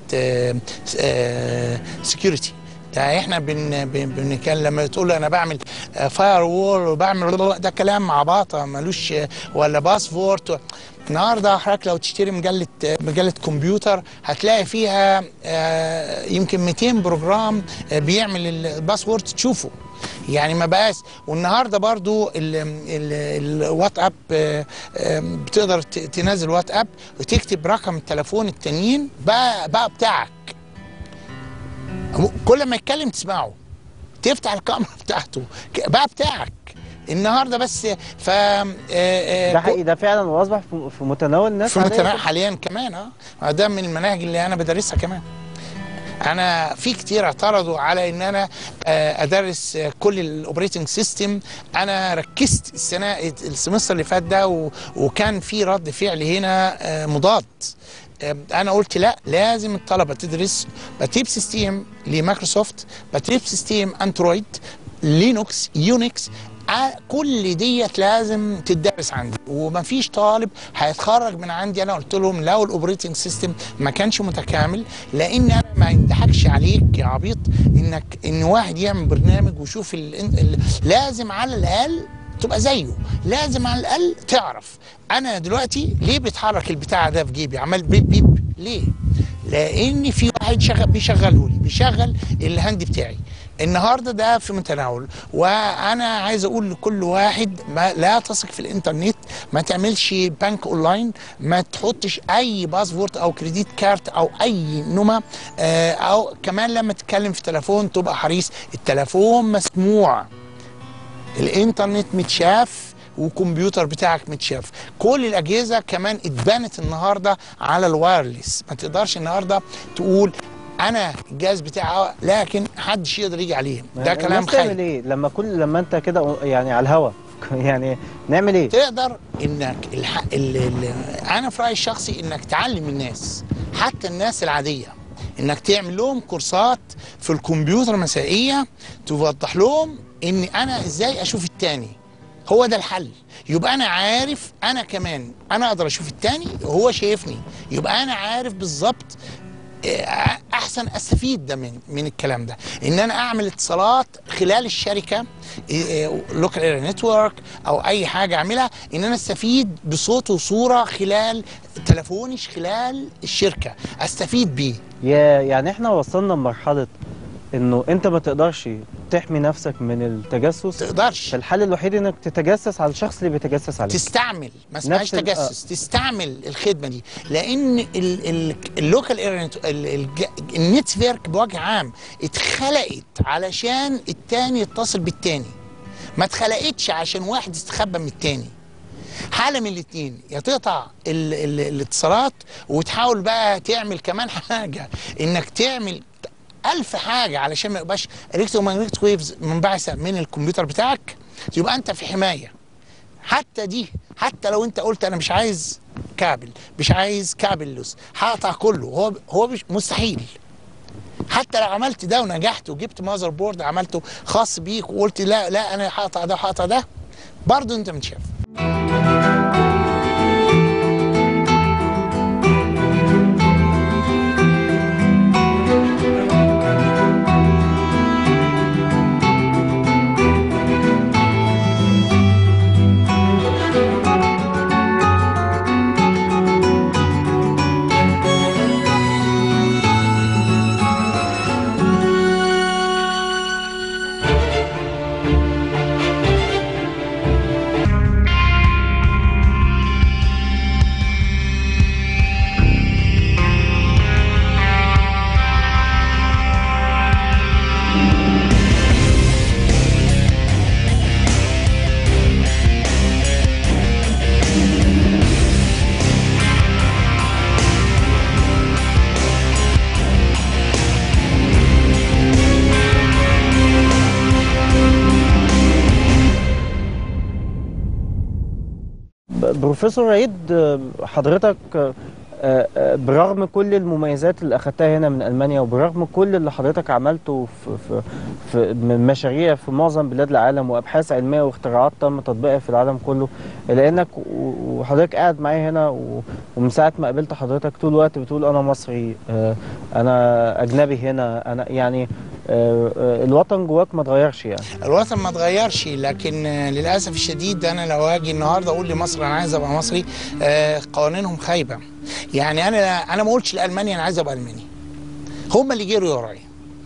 سكيورتي. احنا بنتكلم لما تقول انا بعمل فاير وول وبعمل ده كلام عباطه ملوش، ولا باسورد. النهارده حضرتك لو تشتري مجله كمبيوتر هتلاقي فيها يمكن 200 بروجرام بيعمل الباسورد تشوفه. يعني ما بقاش. والنهارده برضو الواتساب بتقدر تنزل واتساب وتكتب رقم التليفون التانيين بقى بتاعك، كل ما يتكلم تسمعه، تفتح الكاميرا بتاعته بقى بتاعك النهارده. بس ف ده حقيقي، ده فعلا واصبح في متناول الناس، في متناول حاليا كمان. ده من المناهج اللي انا بدرسها كمان. انا في كتير اعترضوا على ان انا ادرس كل الاوبريتنج سيستم. انا ركزت السمستر اللي فات ده وكان في رد فعل هنا مضاد. انا قلت لا، لازم الطلبه تدرس بتيب سيستم لمايكروسوفت، بتيب سيستم اندرويد، لينوكس، يونكس، كل ديت لازم تدرس عندي. ومفيش طالب هيتخرج من عندي انا قلت لهم لو الاوبريتنج سيستم ما كانش متكامل، لان انا ما يضحكش عليك يا عبيط ان واحد يعمل برنامج ويشوف لازم على الاقل تبقى زيه، لازم على الاقل تعرف انا دلوقتي ليه بيتحرك البتاع ده في جيبي عمال بيب بيب ليه؟ لان في واحد بيشغله لي، بيشغل الهاند بتاعي. النهارده ده في متناول. وانا عايز اقول لكل واحد لا تثق في الانترنت، ما تعملش بنك اونلاين، ما تحطش اي باسورد او كريديت كارت او اي نمى، او كمان لما تتكلم في تليفون تبقى حريص. التليفون مسموع، الانترنت متشاف، وكمبيوتر بتاعك متشاف. كل الاجهزه كمان اتبنت النهارده على الوايرلس. ما تقدرش النهارده تقول انا الجهاز بتاعي لكن محدش يقدر يجي عليه. ده كلام الناس تعمل خايب. ايه لما انت كده يعني على الهوا يعني نعمل ايه؟ تقدر انك انا في رايي الشخصي انك تعلم الناس، حتى الناس العاديه، انك تعمل لهم كورسات في الكمبيوتر المسائيه، توضح لهم ان انا ازاي اشوف التاني. هو ده الحل. يبقى انا عارف، انا كمان انا اقدر اشوف التاني وهو شايفني، يبقى انا عارف بالظبط احسن استفيد ده من الكلام ده. ان انا اعمل اتصالات خلال الشركه، لوكال اريا نتورك او اي حاجه اعملها، ان انا استفيد بصوت وصوره خلال تليفوني، خلال الشركه استفيد بيه. يعني احنا وصلنا لمرحله انه انت ما تقدرش تحمي نفسك من التجسس. تقدرش. فالحل الوحيد انك تتجسس على الشخص اللي بيتجسس عليك. تستعمل، ما اسمهاش تجسس، تستعمل الخدمه دي. لان اللوكال اريا النتورك بوجه عام اتخلقت علشان التاني يتصل بالتاني، ما اتخلقتش عشان واحد يستخبى من التاني. حاله من الاثنين، يا تقطع الاتصالات وتحاول بقى تعمل كمان حاجه، انك تعمل 1000 حاجه علشان ما يبقاش الكترومagnetic ويفز منبعثه من الكمبيوتر بتاعك، يبقى انت في حمايه. حتى دي، حتى لو انت قلت انا مش عايز كابل، مش عايز كابل لوس، هقطع كله، هو مستحيل. حتى لو عملت ده ونجحت وجبت ماذر بورد عملته خاص بيك وقلت لا لا انا هقطع ده وهقطع ده، برضه انت متشاف. بروفيسور عيد، حضرتك برغم كل المميزات اللي اخدتها هنا من المانيا، وبرغم كل اللي حضرتك عملته في مشاريع في معظم بلاد العالم وابحاث علميه واختراعات تم تطبيقها في العالم كله، الا انك وحضرتك قاعد معايا هنا ومن ساعه ما قابلت حضرتك طول الوقت بتقول انا مصري، انا اجنبي هنا، انا يعني الوطن جواك ما اتغيرش. يعني الوطن ما اتغيرش، لكن للاسف الشديد انا لو اجي النهارده اقول لمصر انا عايز ابقى مصري، قوانينهم خايبه. يعني انا ما قلتش لالمانيا انا عايز ابقى الماني، هم اللي جروا ورايا.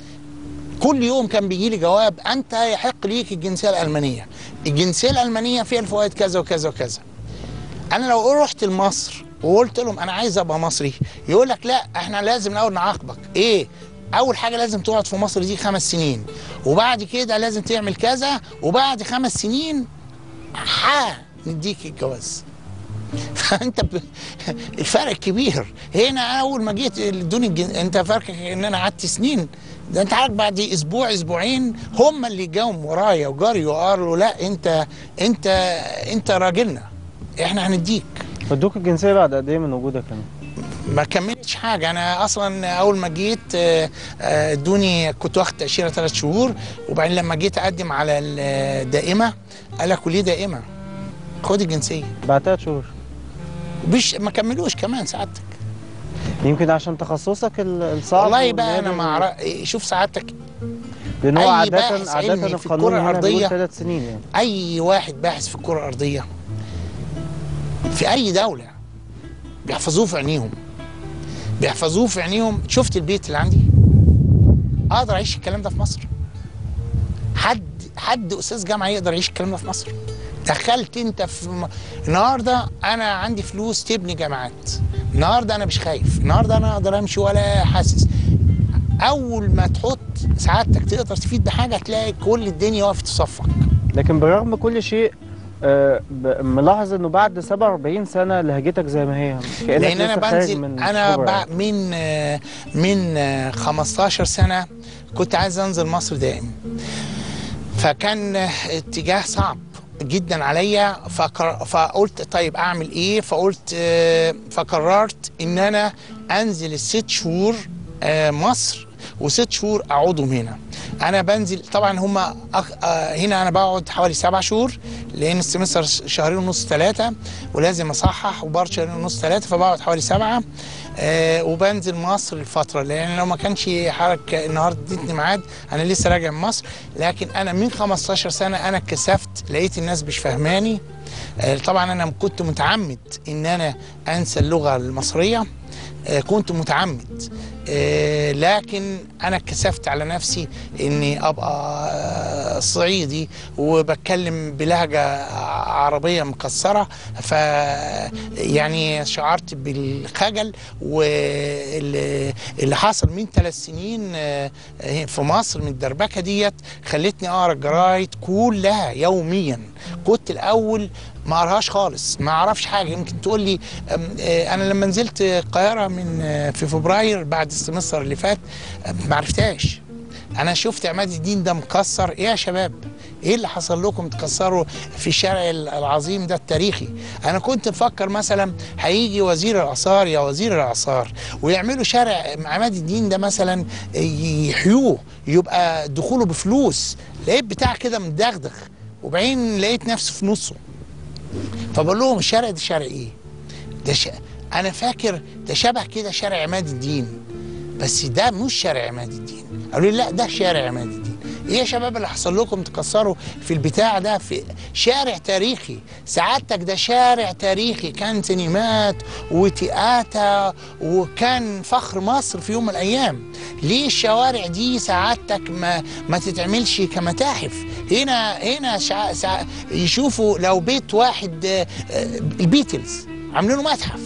كل يوم كان بيجي لي جواب انت يحق ليك الجنسيه الالمانيه، الجنسيه الالمانيه فيها الفوائد كذا وكذا وكذا. انا لو رحت لمصر وقلت لهم انا عايز ابقى مصري، يقول لك لا احنا لازم الاول نعاقبك. ايه؟ اول حاجه لازم تقعد في مصر دي 5 سنين، وبعد كده لازم تعمل كذا، وبعد 5 سنين نديك الجواز. فانت الفرق كبير. هنا اول ما جيت ادوني انت فرقك ان انا قعدت سنين، ده انت عارف بعد اسبوع اسبوعين هم اللي جاوا ورايا وجري وقالوا لا انت راجلنا، احنا هنديك. ادوك الجنسيه بعد قد ايه من وجودك هنا؟ ما كملتش حاجه. انا اصلا اول ما جيت ادوني، كنت واخد تاشيره 3 شهور، وبعدين لما جيت اقدم على الدائمه قال لك وليه دائمه؟ خد الجنسيه بعد 3 شهور. ما كملوش كمان سعادتك. يمكن عشان تخصصك الصعب. والله بقى انا ما اعرف. شوف سعادتك، لان هو عاده في القانون هنا بيقول 3 سنين. يعني اي واحد باحث في الكره الارضيه في اي دوله بيحفظوه في عينيهم، بيحفظوه في عينيهم. شفت البيت اللي عندي؟ اقدر اعيش الكلام ده في مصر؟ حد استاذ جامعه يقدر يعيش الكلام ده في مصر؟ دخلت انت في النهارده انا عندي فلوس تبني جامعات، النهارده انا مش خايف، النهارده انا اقدر امشي ولا حاسس. اول ما تحط سعادتك تقدر تفيد بحاجه هتلاقي كل الدنيا وقفت في صفك. لكن برغم كل شيء ملاحظ انه بعد 47 سنه لهجتك زي ما هي، كانك لان انا لسه خارج بنزل، من انا شبرا يعني. من 15 سنه كنت عايز انزل مصر دائم، فكان اتجاه صعب جدا عليا، فقلت طيب اعمل ايه؟ فقلت فقررت ان انا انزل ال6 شهور مصر و6 شهور اقعدهم هنا. انا بنزل طبعا هما هنا انا بقعد حوالي 7 شهور، لان السمستر شهرين ونص 3 ولازم اصحح، وبرضه شهرين ونص 3، فبقعد حوالي 7. وبنزل مصر الفتره، لان لو ما كانش حركه النهارده ادتني ميعاد انا لسه راجع من مصر. لكن انا من 15 سنه انا اتكسفت، لقيت الناس مش فاهماني. طبعا انا كنت متعمد ان انا انسى اللغه المصريه، كنت متعمد، لكن انا اتكسفت على نفسي اني ابقى صعيدي وبتكلم بلهجه عربيه مكسره، ف يعني شعرت بالخجل. واللي حصل من 3 سنين في مصر من الدربكه ديت خلتني اقرا الجرايد كلها يوميا. كنت الاول ما اقراهاش خالص، ما اعرفش حاجه. يمكن تقول لي انا لما نزلت القاهره في فبراير بعد السمستر اللي فات ما عرفتهاش. انا شفت عماد الدين ده مكسر. ايه يا شباب، ايه اللي حصل لكم تكسروا في الشارع العظيم ده التاريخي؟ انا كنت مفكر مثلا هيجي وزير الاثار يا وزير الاثار ويعملوا شارع عماد الدين ده مثلا يحيوه، يبقى دخوله بفلوس. لقيت بتاع كده مدغدغ، وبعدين لقيت نفسي في نصه. فبقول لهم الشارع ده شارع ايه؟ ده انا فاكر ده شبه كده شارع عماد الدين، بس ده مش شارع عماد الدين. قالوا لي لا ده شارع عماد الدين. ايه يا شباب اللي حصل لكم تكسروا في البتاع ده؟ في شارع تاريخي سعادتك، ده شارع تاريخي، كان سينمات وتياتر وكان فخر مصر في يوم من الايام. ليه الشوارع دي سعادتك ما تتعملش كمتاحف؟ هنا يشوفوا لو بيت واحد البيتلز عاملينه متحف،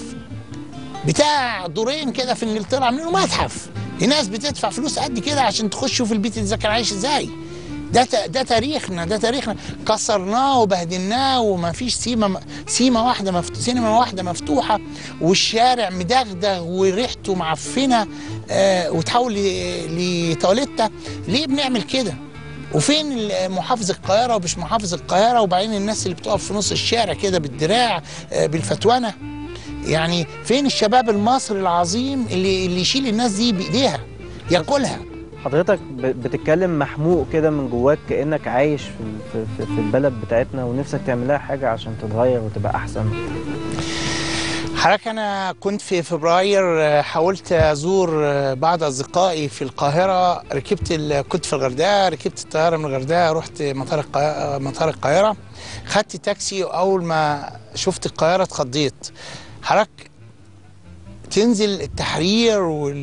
بتاع دورين كده في انجلترا عاملينه متحف. الناس بتدفع فلوس قد كده عشان تخشوا في البيتلز ده كان عايش ازاي. ده تاريخنا، ده تاريخنا، كسرناه وبهدلناه وما فيش سينما واحده مفتوحه، والشارع مدغدغ وريحته معفنه وتحول لتواليته. ليه بنعمل كده؟ وفين محافظ القاهره ومش محافظ القاهره؟ وبعدين الناس اللي بتقف في نص الشارع كده بالدراع بالفتوانه. يعني فين الشباب المصري العظيم اللي يشيل الناس دي بايديها ياكلها؟ حضرتك بتتكلم محموق كده من جواك، كأنك عايش في البلد بتاعتنا ونفسك تعمل لها حاجة عشان تتغير وتبقى أحسن. حضرتك أنا كنت في فبراير حاولت أزور بعض أصدقائي في القاهرة. كنت في الغردقة، ركبت الطيارة من الغردقة، رحت مطار القاهرة، خدت تاكسي، وأول ما شفت القاهرة اتخضيت. حضرتك تنزل التحرير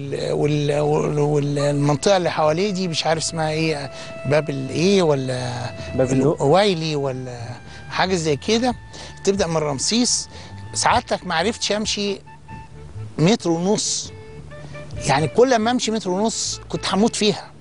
والمنطقه اللي حواليه دي مش عارف اسمها ايه، باب الايه ولا باب الوايلي ولا حاجه زي كده. تبدا من رمسيس، سعادتك ما عرفتش امشي 1.5 متر. يعني كل ما امشي 1.5 متر كنت هموت فيها.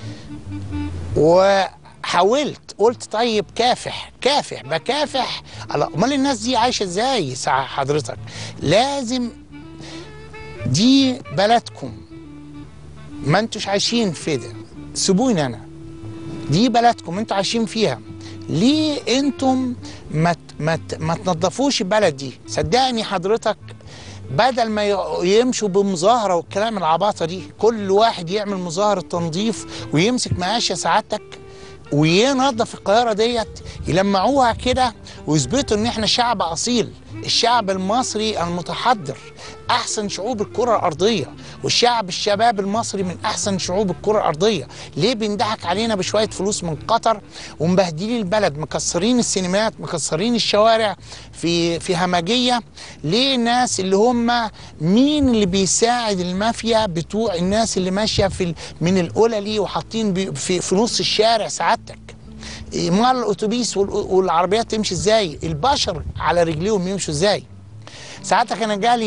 وحاولت قلت طيب بكافح. امال الناس دي عايشه ازاي حضرتك؟ لازم، دي بلدكم، ما انتوش عايشين في ده، سيبوني انا، دي بلدكم انتوا عايشين فيها. ليه انتم ما تنظفوش البلد دي؟ صدقني حضرتك، بدل ما يمشوا بمظاهره والكلام العباطه دي، كل واحد يعمل مظاهره تنظيف ويمسك مقاشه سعادتك وينظف القاهره ديت، يلمعوها كده ويثبتوا ان احنا شعب اصيل، الشعب المصري المتحضر، احسن شعوب الكره الارضيه، الشباب المصري من احسن شعوب الكره الارضيه. ليه بيندحك علينا بشويه فلوس من قطر ومبهدلين البلد، مكسرين السينمات، مكسرين الشوارع في همجيه؟ ليه الناس اللي هم مين اللي بيساعد المافيا بتوع الناس اللي ماشيه من القللي وحاطين في نص الشارع سعادتك؟ امال الاتوبيس والعربيات تمشي ازاي؟ البشر على رجليهم يمشوا ازاي؟ ساعتها كان جالي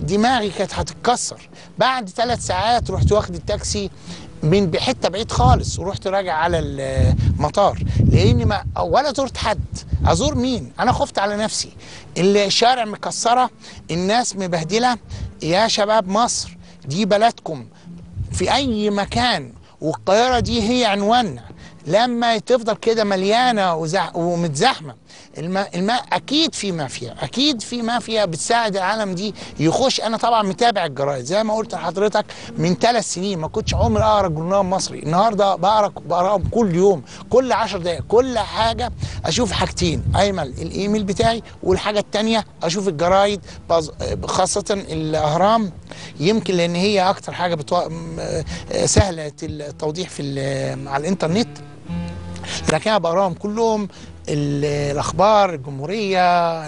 دماغي كانت هتتكسر. بعد 3 ساعات رحت واخد التاكسي من حته بعيد خالص ورحت راجع على المطار، لاني ما ولا زرت حد. ازور مين؟ انا خفت على نفسي. الشارع مكسره، الناس مبهدله. يا شباب مصر دي بلدكم في اي مكان، والقاهره دي هي عنواننا. لما تفضل كده مليانه ومتزحمه، الماء اكيد في مافيا، اكيد في مافيا بتساعد العالم دي يخش. انا طبعا متابع الجرايد زي ما قلت لحضرتك من 3 سنين، ما كنتش عمري اقرا جورنال مصري. النهارده بقراهم كل يوم، كل 10 دقائق، كل حاجه اشوف حاجتين: ايمن الايميل بتاعي، والحاجه الثانيه اشوف الجرايد، خاصه الاهرام، يمكن لان هي اكتر حاجه سهله التوضيح على الانترنت. لكن انا بقراهم كلهم، الاخبار، الجمهوريه،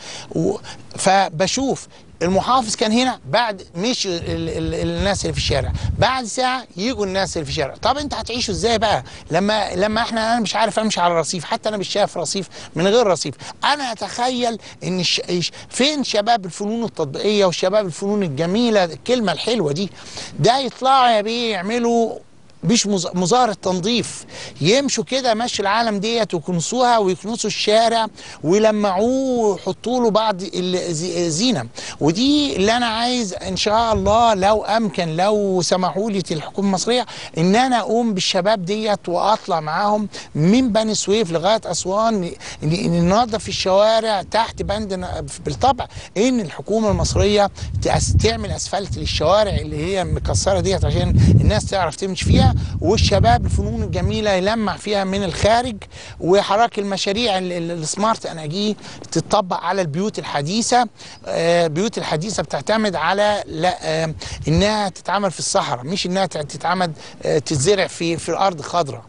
فبشوف المحافظ كان هنا بعد، مش الناس اللي في الشارع، بعد ساعه يجوا الناس اللي في الشارع. طب انت هتعيشوا ازاي بقى لما انا مش عارف امشي على الرصيف؟ حتى انا مش شايف رصيف من غير رصيف. انا اتخيل ان فين شباب الفنون التطبيقيه وشباب الفنون الجميله، الكلمه الحلوه دي، ده يطلعوا يا بيه يعملوا مش مظاهرة تنظيف، يمشوا كده مشي العالم ديت ويكنسوها ويكنسوا الشارع ويلمعوه ويحطوا له بعض الزينة. ودي اللي أنا عايز إن شاء الله لو أمكن، لو سمحوا لي الحكومة المصرية، إن أنا أقوم بالشباب ديت وأطلع معاهم من بني سويف لغاية أسوان، ننظف الشوارع تحت بند بالطبع إن الحكومة المصرية تعمل أسفلت للشوارع اللي هي مكسرة ديت عشان الناس تعرف تمشي فيها، والشباب الفنون الجميله يلمع فيها من الخارج. وحركه المشاريع السمارت انرجي تطبق على البيوت الحديثه. البيوت الحديثه بتعتمد على انها تتعمل في الصحراء، مش انها تتعمل تتزرع في الارض خضراء.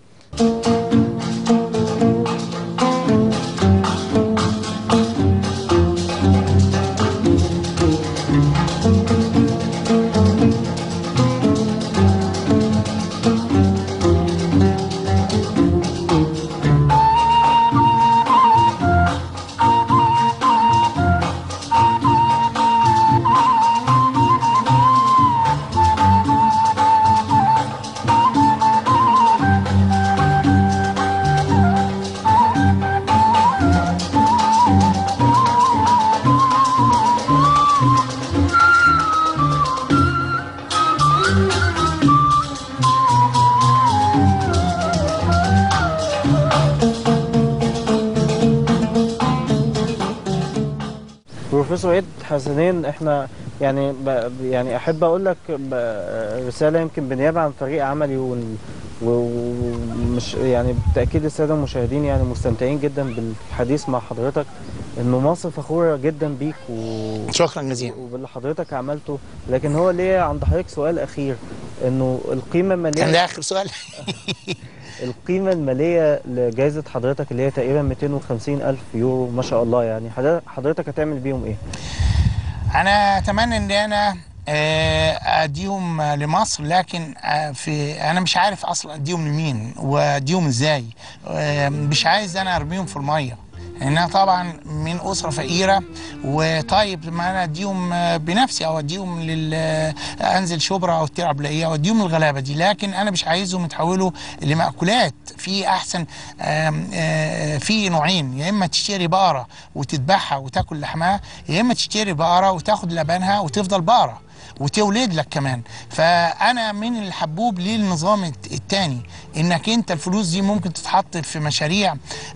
بروفيسور عيد حسنين، احنا يعني احب اقول لك رساله يمكن بالنيابه عن فريق عملي، ومش يعني بالتاكيد الساده المشاهدين يعني مستمتعين جدا بالحديث مع حضرتك، انه مصر فخوره جدا بيك شكرا جزيلا وباللي حضرتك عملته. لكن هو ليه عند حضرتك سؤال اخير، انه القيمه الماليه، كان ده اخر سؤال. القيمة المالية لجائزة حضرتك اللي هي تقريبا 250,000 يورو، ما شاء الله، يعني حضرتك هتعمل بيهم ايه؟ أنا أتمنى إن أنا أديهم لمصر، لكن أنا مش عارف أصلا أديهم لمين وأديهم إزاي. مش عايز أنا أرميهم في المية، انا طبعا من اسره فقيره، وطيب ما انا اديهم بنفسي او اديهم انزل شبرا او الترعه بلاقيه او اديهم الغلابه دي، لكن انا مش عايزهم يتحولوا لمأكولات. في احسن في نوعين: يا اما تشتري بقره وتذبحها وتاكل لحمها، يا اما تشتري بقره وتاخد لبنها وتفضل بقره وتولد لك كمان. فانا من الحبوب للنظام الثاني، انك انت الفلوس دي ممكن تتحط في مشاريع،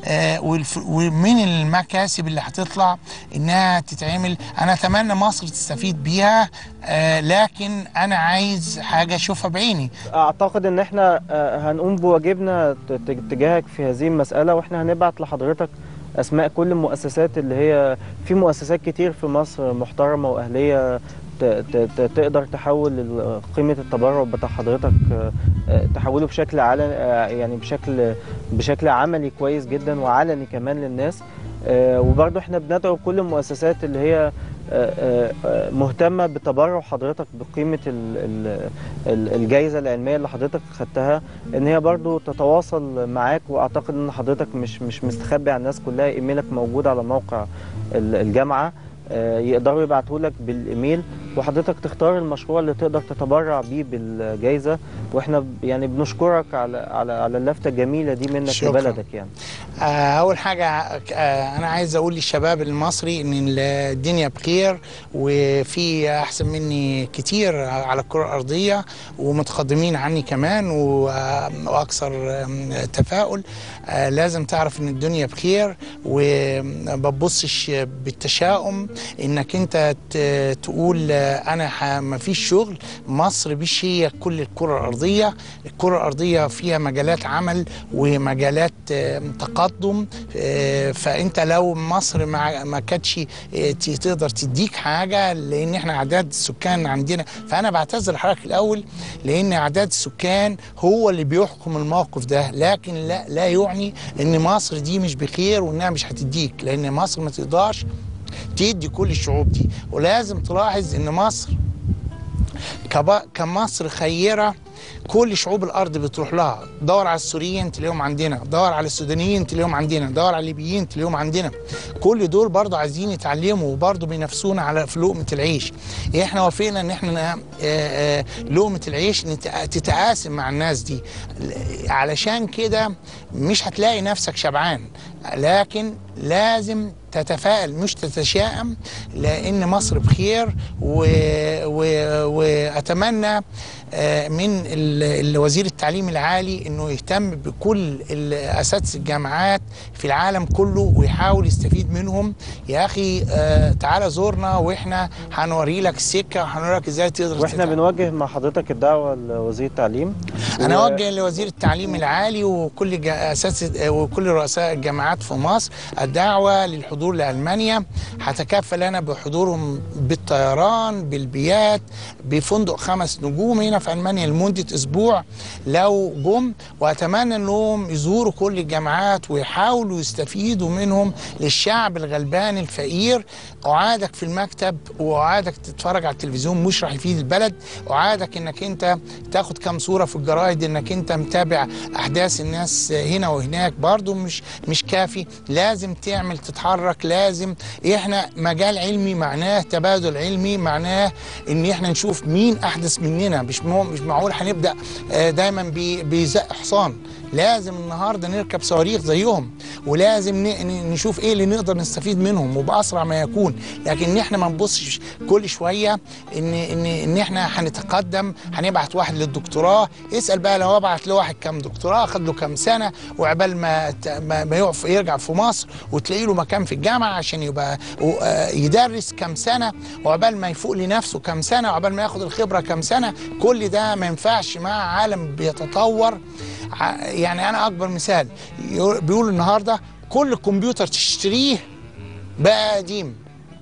ومن المكاسب اللي هتطلع انها تتعمل. انا اتمنى مصر تستفيد بيها، لكن انا عايز حاجه اشوفها بعيني. اعتقد ان احنا هنقوم بواجبنا تجاهك في هذه المساله، واحنا هنبعت لحضرتك اسماء كل المؤسسات اللي هي في مؤسسات كتير في مصر محترمه واهليه تقدر تحول قيمه التبرع بتاع حضرتك، تحوله بشكل يعني بشكل عملي كويس جدا وعلني كمان للناس. وبرضه احنا بندعو كل المؤسسات اللي هي مهتمه بتبرع حضرتك بقيمه الجائزه العلميه اللي حضرتك خدتها، ان هي برضه تتواصل معاك. واعتقد ان حضرتك مش مستخبي على الناس كلها، ايميلك موجود على موقع الجامعه. يقدروا يبعتوا لك بالايميل، وحضرتك تختار المشروع اللي تقدر تتبرع بيه بالجائزه. واحنا يعني بنشكرك على اللفته الجميله دي منك شكرا. لبلدك يعني. اول حاجه انا عايز اقول للشباب المصري ان الدنيا بخير، وفي احسن مني كتير على الكره الارضيه ومتقدمين عني كمان واكثر تفاؤل. لازم تعرف ان الدنيا بخير، وما بتبصش بالتشاؤم انك انت تقول انا ما فيش شغل. مصر مش هي كل الكره الارضيه. الكره الارضيه فيها مجالات عمل ومجالات تقدم. فانت لو مصر ما كانتش تقدر تديك حاجه، لان احنا اعداد السكان عندنا، فانا بعتذر لحضرتك الاول لان اعداد السكان هو اللي بيحكم الموقف ده، لكن لا يعني ان مصر دي مش بخير وانها مش هتديك، لان مصر ما تقدرش تدي كل الشعوب دي. ولازم تلاحظ ان مصر كمصر خيره، كل شعوب الارض بتروح لها. دور على السوريين تلاقيهم عندنا، دور على السودانيين تلاقيهم عندنا، دور على الليبيين تلاقيهم عندنا. كل دول برضه عايزين يتعلموا وبرضه بينافسونا على في لقمه العيش. احنا وافقنا ان احنا لقمه العيش تتقاسم مع الناس دي. علشان كده مش هتلاقي نفسك شبعان، لكن لازم تتفائل مش تتشائم، لان مصر بخير. واتمنى من وزير التعليم العالي انه يهتم بكل اساتذه الجامعات في العالم كله ويحاول يستفيد منهم. يا اخي تعالى زورنا واحنا هنوري لك السكه وهنوري لك ازاي تقدر. واحنا بنوجه مع حضرتك الدعوه لوزير التعليم. انا اوجه لوزير التعليم العالي وكل اساتذه وكل رؤساء الجامعات في مصر الدعوه للحضور لالمانيا. هتكفل انا بحضورهم بالطيران، بالبيات، بفندق 5 نجوم هنا في المانيا لمده اسبوع لو جم. واتمنى انهم يزوروا كل الجامعات ويحاولوا يستفيدوا منهم للشعب الغلبان الفقير. اعادك في المكتب واعادك تتفرج على التلفزيون مش راح يفيد البلد. اعادك انك انت تاخد كام صوره في الجرايد انك انت متابع احداث الناس هنا وهناك، برضو مش كافي. لازم تعمل تتحرك. لازم احنا مجال علمي معناه تبادل علمي، معناه ان احنا نشوف مين احدث مننا. مش معقول هنبدا دايما بزق حصان. لازم النهارده نركب صواريخ زيهم، ولازم نشوف ايه اللي نقدر نستفيد منهم وباسرع ما يكون. لكن احنا ما نبصش كل شويه ان احنا هنتقدم هنبعت واحد للدكتوراه. اسال بقى لو ابعت لواحد كام دكتوراه خد له كام سنه وعبال ما يقف يرجع في مصر وتلاقي له مكان في الجامعه عشان يبقى يدرس كام سنه، وعبال ما يفوق لنفسه كام سنه، وعبال ما ياخد الخبره كام سنه. كل ده ما ينفعش مع عالم بيتطور. يعني انا اكبر مثال بيقول النهارده كل كمبيوتر تشتريه بقى قديم.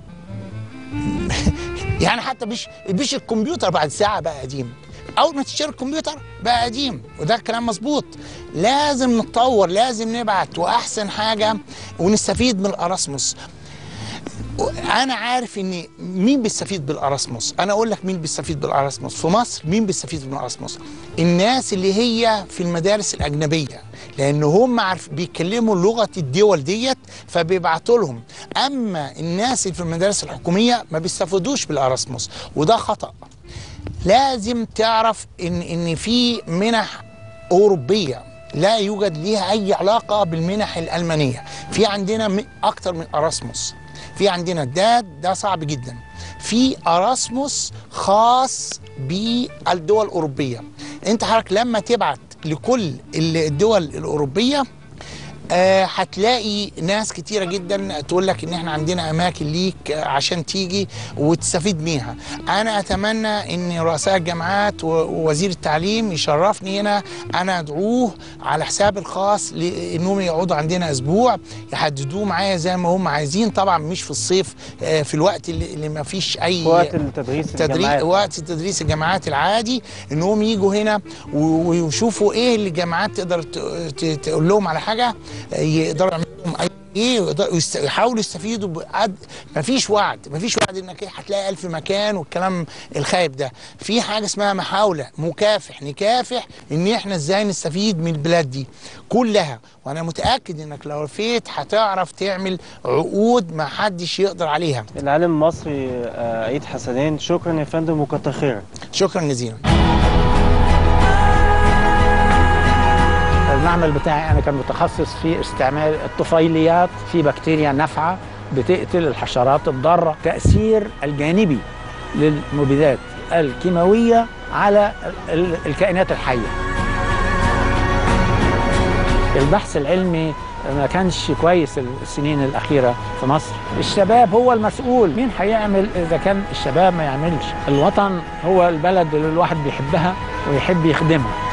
يعني حتى مش الكمبيوتر بعد ساعه بقى قديم، اول ما تشتري الكمبيوتر بقى قديم. وده كلام مظبوط. لازم نتطور، لازم نبعت، واحسن حاجه ونستفيد من الاراسموس. انا عارف ان مين بيستفيد بالاراسموس. انا اقول لك مين بيستفيد بالاراسموس في مصر. مين بيستفيد بالاراسموس؟ الناس اللي هي في المدارس الاجنبيه، لان هم بيتكلموا لغه الدول ديت فبيبعتوا لهم. اما الناس اللي في المدارس الحكوميه ما بيستفيدوش بالاراسموس، وده خطا. لازم تعرف ان في منح اوروبيه لا يوجد ليها اي علاقه بالمنح الالمانيه. في عندنا اكتر من اراسموس. في عندنا ده صعب جدا. في اراسموس خاص بالدول الاوروبيه. انت حضرتك لما تبعت لكل الدول الاوروبيه هتلاقي ناس كتيرة جدا تقول لك ان احنا عندنا اماكن ليك عشان تيجي وتستفيد بيها. انا اتمنى ان رؤساء الجامعات ووزير التعليم يشرفني هنا. انا ادعوه على حساب الخاص لانهم يقعدوا عندنا اسبوع يحددوه معايا زي ما هم عايزين. طبعا مش في الصيف، في الوقت اللي ما فيش اي وقت التدريس وقت تدريس الجامعات العادي، انهم يجوا هنا ويشوفوا ايه اللي الجامعات تقدر تقول لهم على حاجه يقدروا يعملوا ايه يحاولوا يستفيدوا مفيش وعد انك هتلاقي 1000 مكان والكلام الخايب ده. في حاجه اسمها محاوله نكافح ان احنا ازاي نستفيد من البلاد دي كلها، وانا متاكد انك لو لفيت هتعرف تعمل عقود ما حدش يقدر عليها. العالم المصري عيد حسنين، شكرا يا فندم وكتر خيرك. شكرا جزيلا. المعمل بتاعي أنا كان متخصص في استعمال الطفيليات في بكتيريا نافعة بتقتل الحشرات الضارة. تأثير الجانبي للمبيدات الكيماوية على الكائنات الحية. البحث العلمي ما كانش كويس السنين الأخيرة في مصر. الشباب هو المسؤول، مين هيعمل إذا كان الشباب ما يعملش؟ الوطن هو البلد اللي الواحد بيحبها ويحب يخدمها.